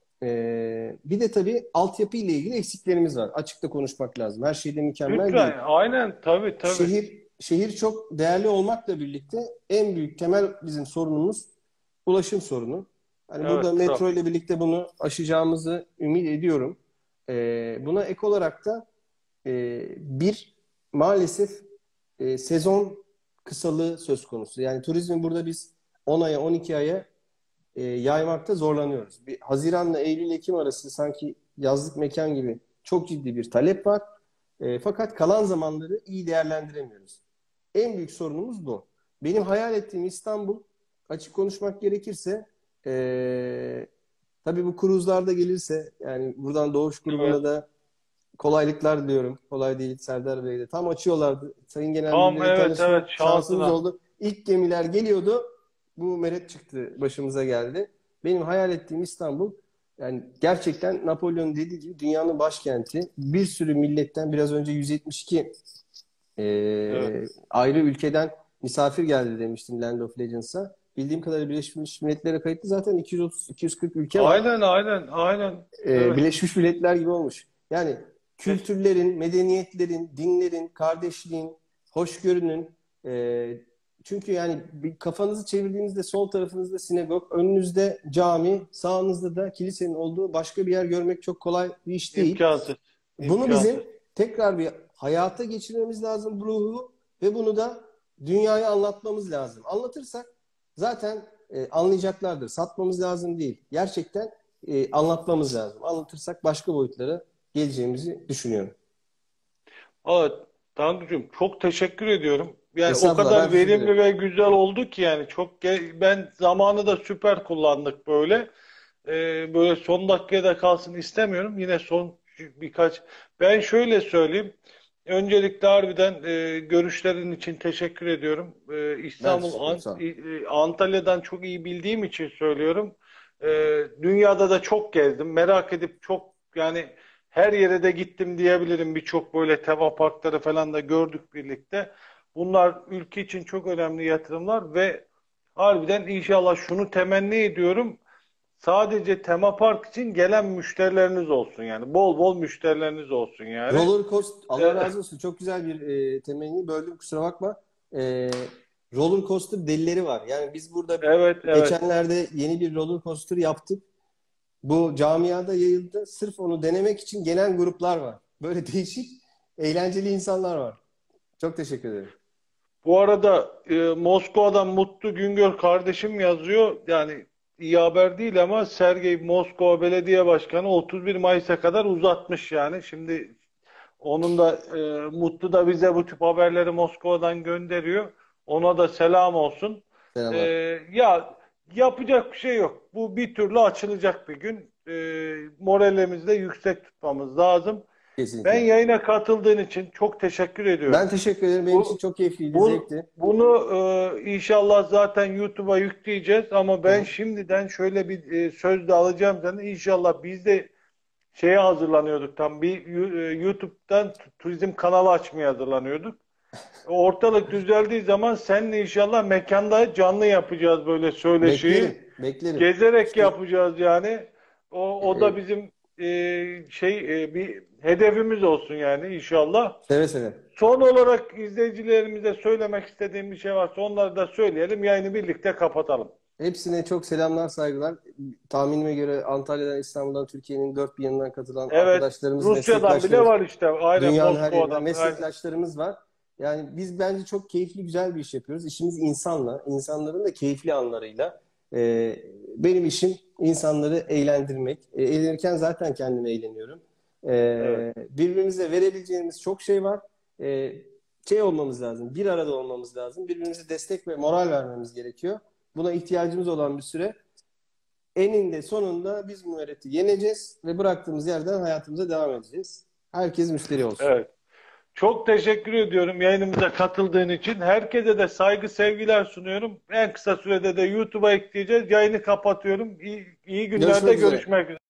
Bir de tabii altyapı ile ilgili eksiklerimiz var. Açıkta konuşmak lazım. Her şeyde mükemmel değil. Lütfen, aynen, tabii tabii. Şehir çok değerli olmakla birlikte en büyük temel bizim sorunumuz ulaşım sorunu. Hani burada Evet, metro trafik. ile birlikte bunu aşacağımızı ümit ediyorum. Buna ek olarak da bir maalesef sezon kısalığı söz konusu. Yani turizmin burada biz 10 aya 12 aya yaymakta zorlanıyoruz. Bir Haziran'la Eylül-Ekim arası sanki yazlık mekan gibi çok ciddi bir talep var. Fakat kalan zamanları iyi değerlendiremiyoruz. En büyük sorunumuz bu. Benim hayal ettiğim İstanbul, açık konuşmak gerekirse, tabii bu kruzlarda gelirse, yani buradan Doğuş grubuna Evet. da kolaylıklar diliyorum. Kolay değil, Serdar Bey de. Tam açıyorlardı. Sayın Genel Tam, Müdürle evet evet, tanışma şansımız şansına. oldu. İlk gemiler geliyordu. Bu meret çıktı, başımıza geldi. Benim hayal ettiğim İstanbul, yani gerçekten Napolyon dediği gibi dünyanın başkenti. Bir sürü milletten, biraz önce 172 Evet. ayrı ülkeden misafir geldi demiştim Land of Legends'a. bildiğim kadarıyla Birleşmiş Milletler'e kayıtlı zaten 230-240 ülke var. Aynen, aynen, aynen. Evet. Birleşmiş Milletler gibi olmuş. Yani E, kültürlerin, medeniyetlerin, dinlerin, kardeşliğin, hoşgörünün, e, çünkü yani bir kafanızı çevirdiğinizde sol tarafınızda sinagog, önünüzde cami, sağınızda da kilisenin olduğu başka bir yer görmek çok kolay bir iş değil. imkansız. Bunu bizim İmkansız. tekrar bir hayata geçirmemiz lazım bu ruhu ve bunu da dünyaya anlatmamız lazım. Anlatırsak zaten anlayacaklardır. Satmamız lazım değil. Gerçekten anlatmamız lazım. Anlatırsak başka boyutlara geleceğimizi düşünüyorum. Evet, Tanrıcığım çok teşekkür ediyorum. Yani o Estağfurullah, ben kadar teşekkür verimli ederim. ve güzel oldu ki yani ben zamanı da süper kullandık böyle. Böyle son dakikaya da kalsın istemiyorum. Yine son birkaç ben şöyle söyleyeyim. Öncelikle harbiden görüşlerin için teşekkür ediyorum. Ben teşekkür ederim. Sağ olun. Antalya'dan çok iyi bildiğim için söylüyorum. Dünyada da çok gezdim. Merak edip çok yani her yere de gittim diyebilirim. Birçok böyle tema parkları falan da gördük birlikte. Bunlar ülke için çok önemli yatırımlar ve harbiden inşallah şunu temenni ediyorum. Sadece tema park için gelen müşterileriniz olsun yani. Bol bol müşterileriniz olsun yani. Roller coaster, Allah Ee, razı olsun. Çok güzel bir temenni. Böldüm, kusura bakma. E, Roller coaster delileri var. Yani biz burada evet, evet. geçenlerde yeni bir roller coaster yaptık. Bu camiada yayıldı. Sırf onu denemek için gelen gruplar var. Böyle değişik, eğlenceli insanlar var. Çok teşekkür ederim. Bu arada Moskova'dan Mutlu Güngör kardeşim yazıyor. Yani iyi haber değil ama Sergey Moskova Belediye Başkanı 31 Mayıs'a kadar uzatmış yani. Şimdi onun da Mutlu da bize bu tip haberleri Moskova'dan gönderiyor. Ona da selam olsun. E, Selamlar. ya yapacak bir şey yok. Bu bir türlü açılacak bir gün. Moralimizi de yüksek tutmamız lazım. Ben Kesinlikle. yayına katıldığın için çok teşekkür Ben ediyorum. teşekkür ederim. Benim için Bu, çok keyifliydi, bu zevkti. bunu inşallah zaten YouTube'a yükleyeceğiz ama Hı ben hı. şimdiden şöyle bir söz de alacağım senden. İnşallah biz de şeye hazırlanıyorduk tam bir YouTube'dan turizm kanalı açmaya hazırlanıyorduk. Ortalık düzeldiği zaman seninle inşallah mekanda canlı yapacağız böyle söyleşiyi. Beklerim, beklerim. Gezerek İşte yapacağız yani. O da e, bizim bir hedefimiz olsun yani inşallah. seve seve. Son olarak izleyicilerimize söylemek istediğim bir şey varsa onları da söyleyelim. Yayını birlikte kapatalım. Hepsine çok selamlar, saygılar. Tahminime göre Antalya'dan, İstanbul'dan, Türkiye'nin dört bir yanından katılan Evet, arkadaşlarımız, Rusya'dan bile meslektaşlarımız, var işte. Aynen dünyanın her yerinden Moskova'dan. Aynen. meslektaşlarımız var. Yani biz bence çok keyifli, güzel bir iş yapıyoruz. İşimiz insanla, insanların da keyifli anlarıyla. Ee, Benim işim insanları eğlendirmek. Eğlenirken zaten kendime eğleniyorum. Evet. Birbirimize verebileceğimiz çok şey var. Ee, Şey olmamız lazım, bir arada olmamız lazım. Birbirimize destek ve moral vermemiz gerekiyor. Buna ihtiyacımız olan bir süre. Eninde sonunda biz bu müerreti yeneceğiz ve bıraktığımız yerden hayatımıza devam edeceğiz. Herkes müşteri olsun. Evet. Çok teşekkür ediyorum yayınımıza katıldığın için. Herkese de saygı, sevgiler sunuyorum. En kısa sürede de YouTube'a ekleyeceğiz. Yayını kapatıyorum. İyi günlerde Görüşmek üzere. görüşmek üzere.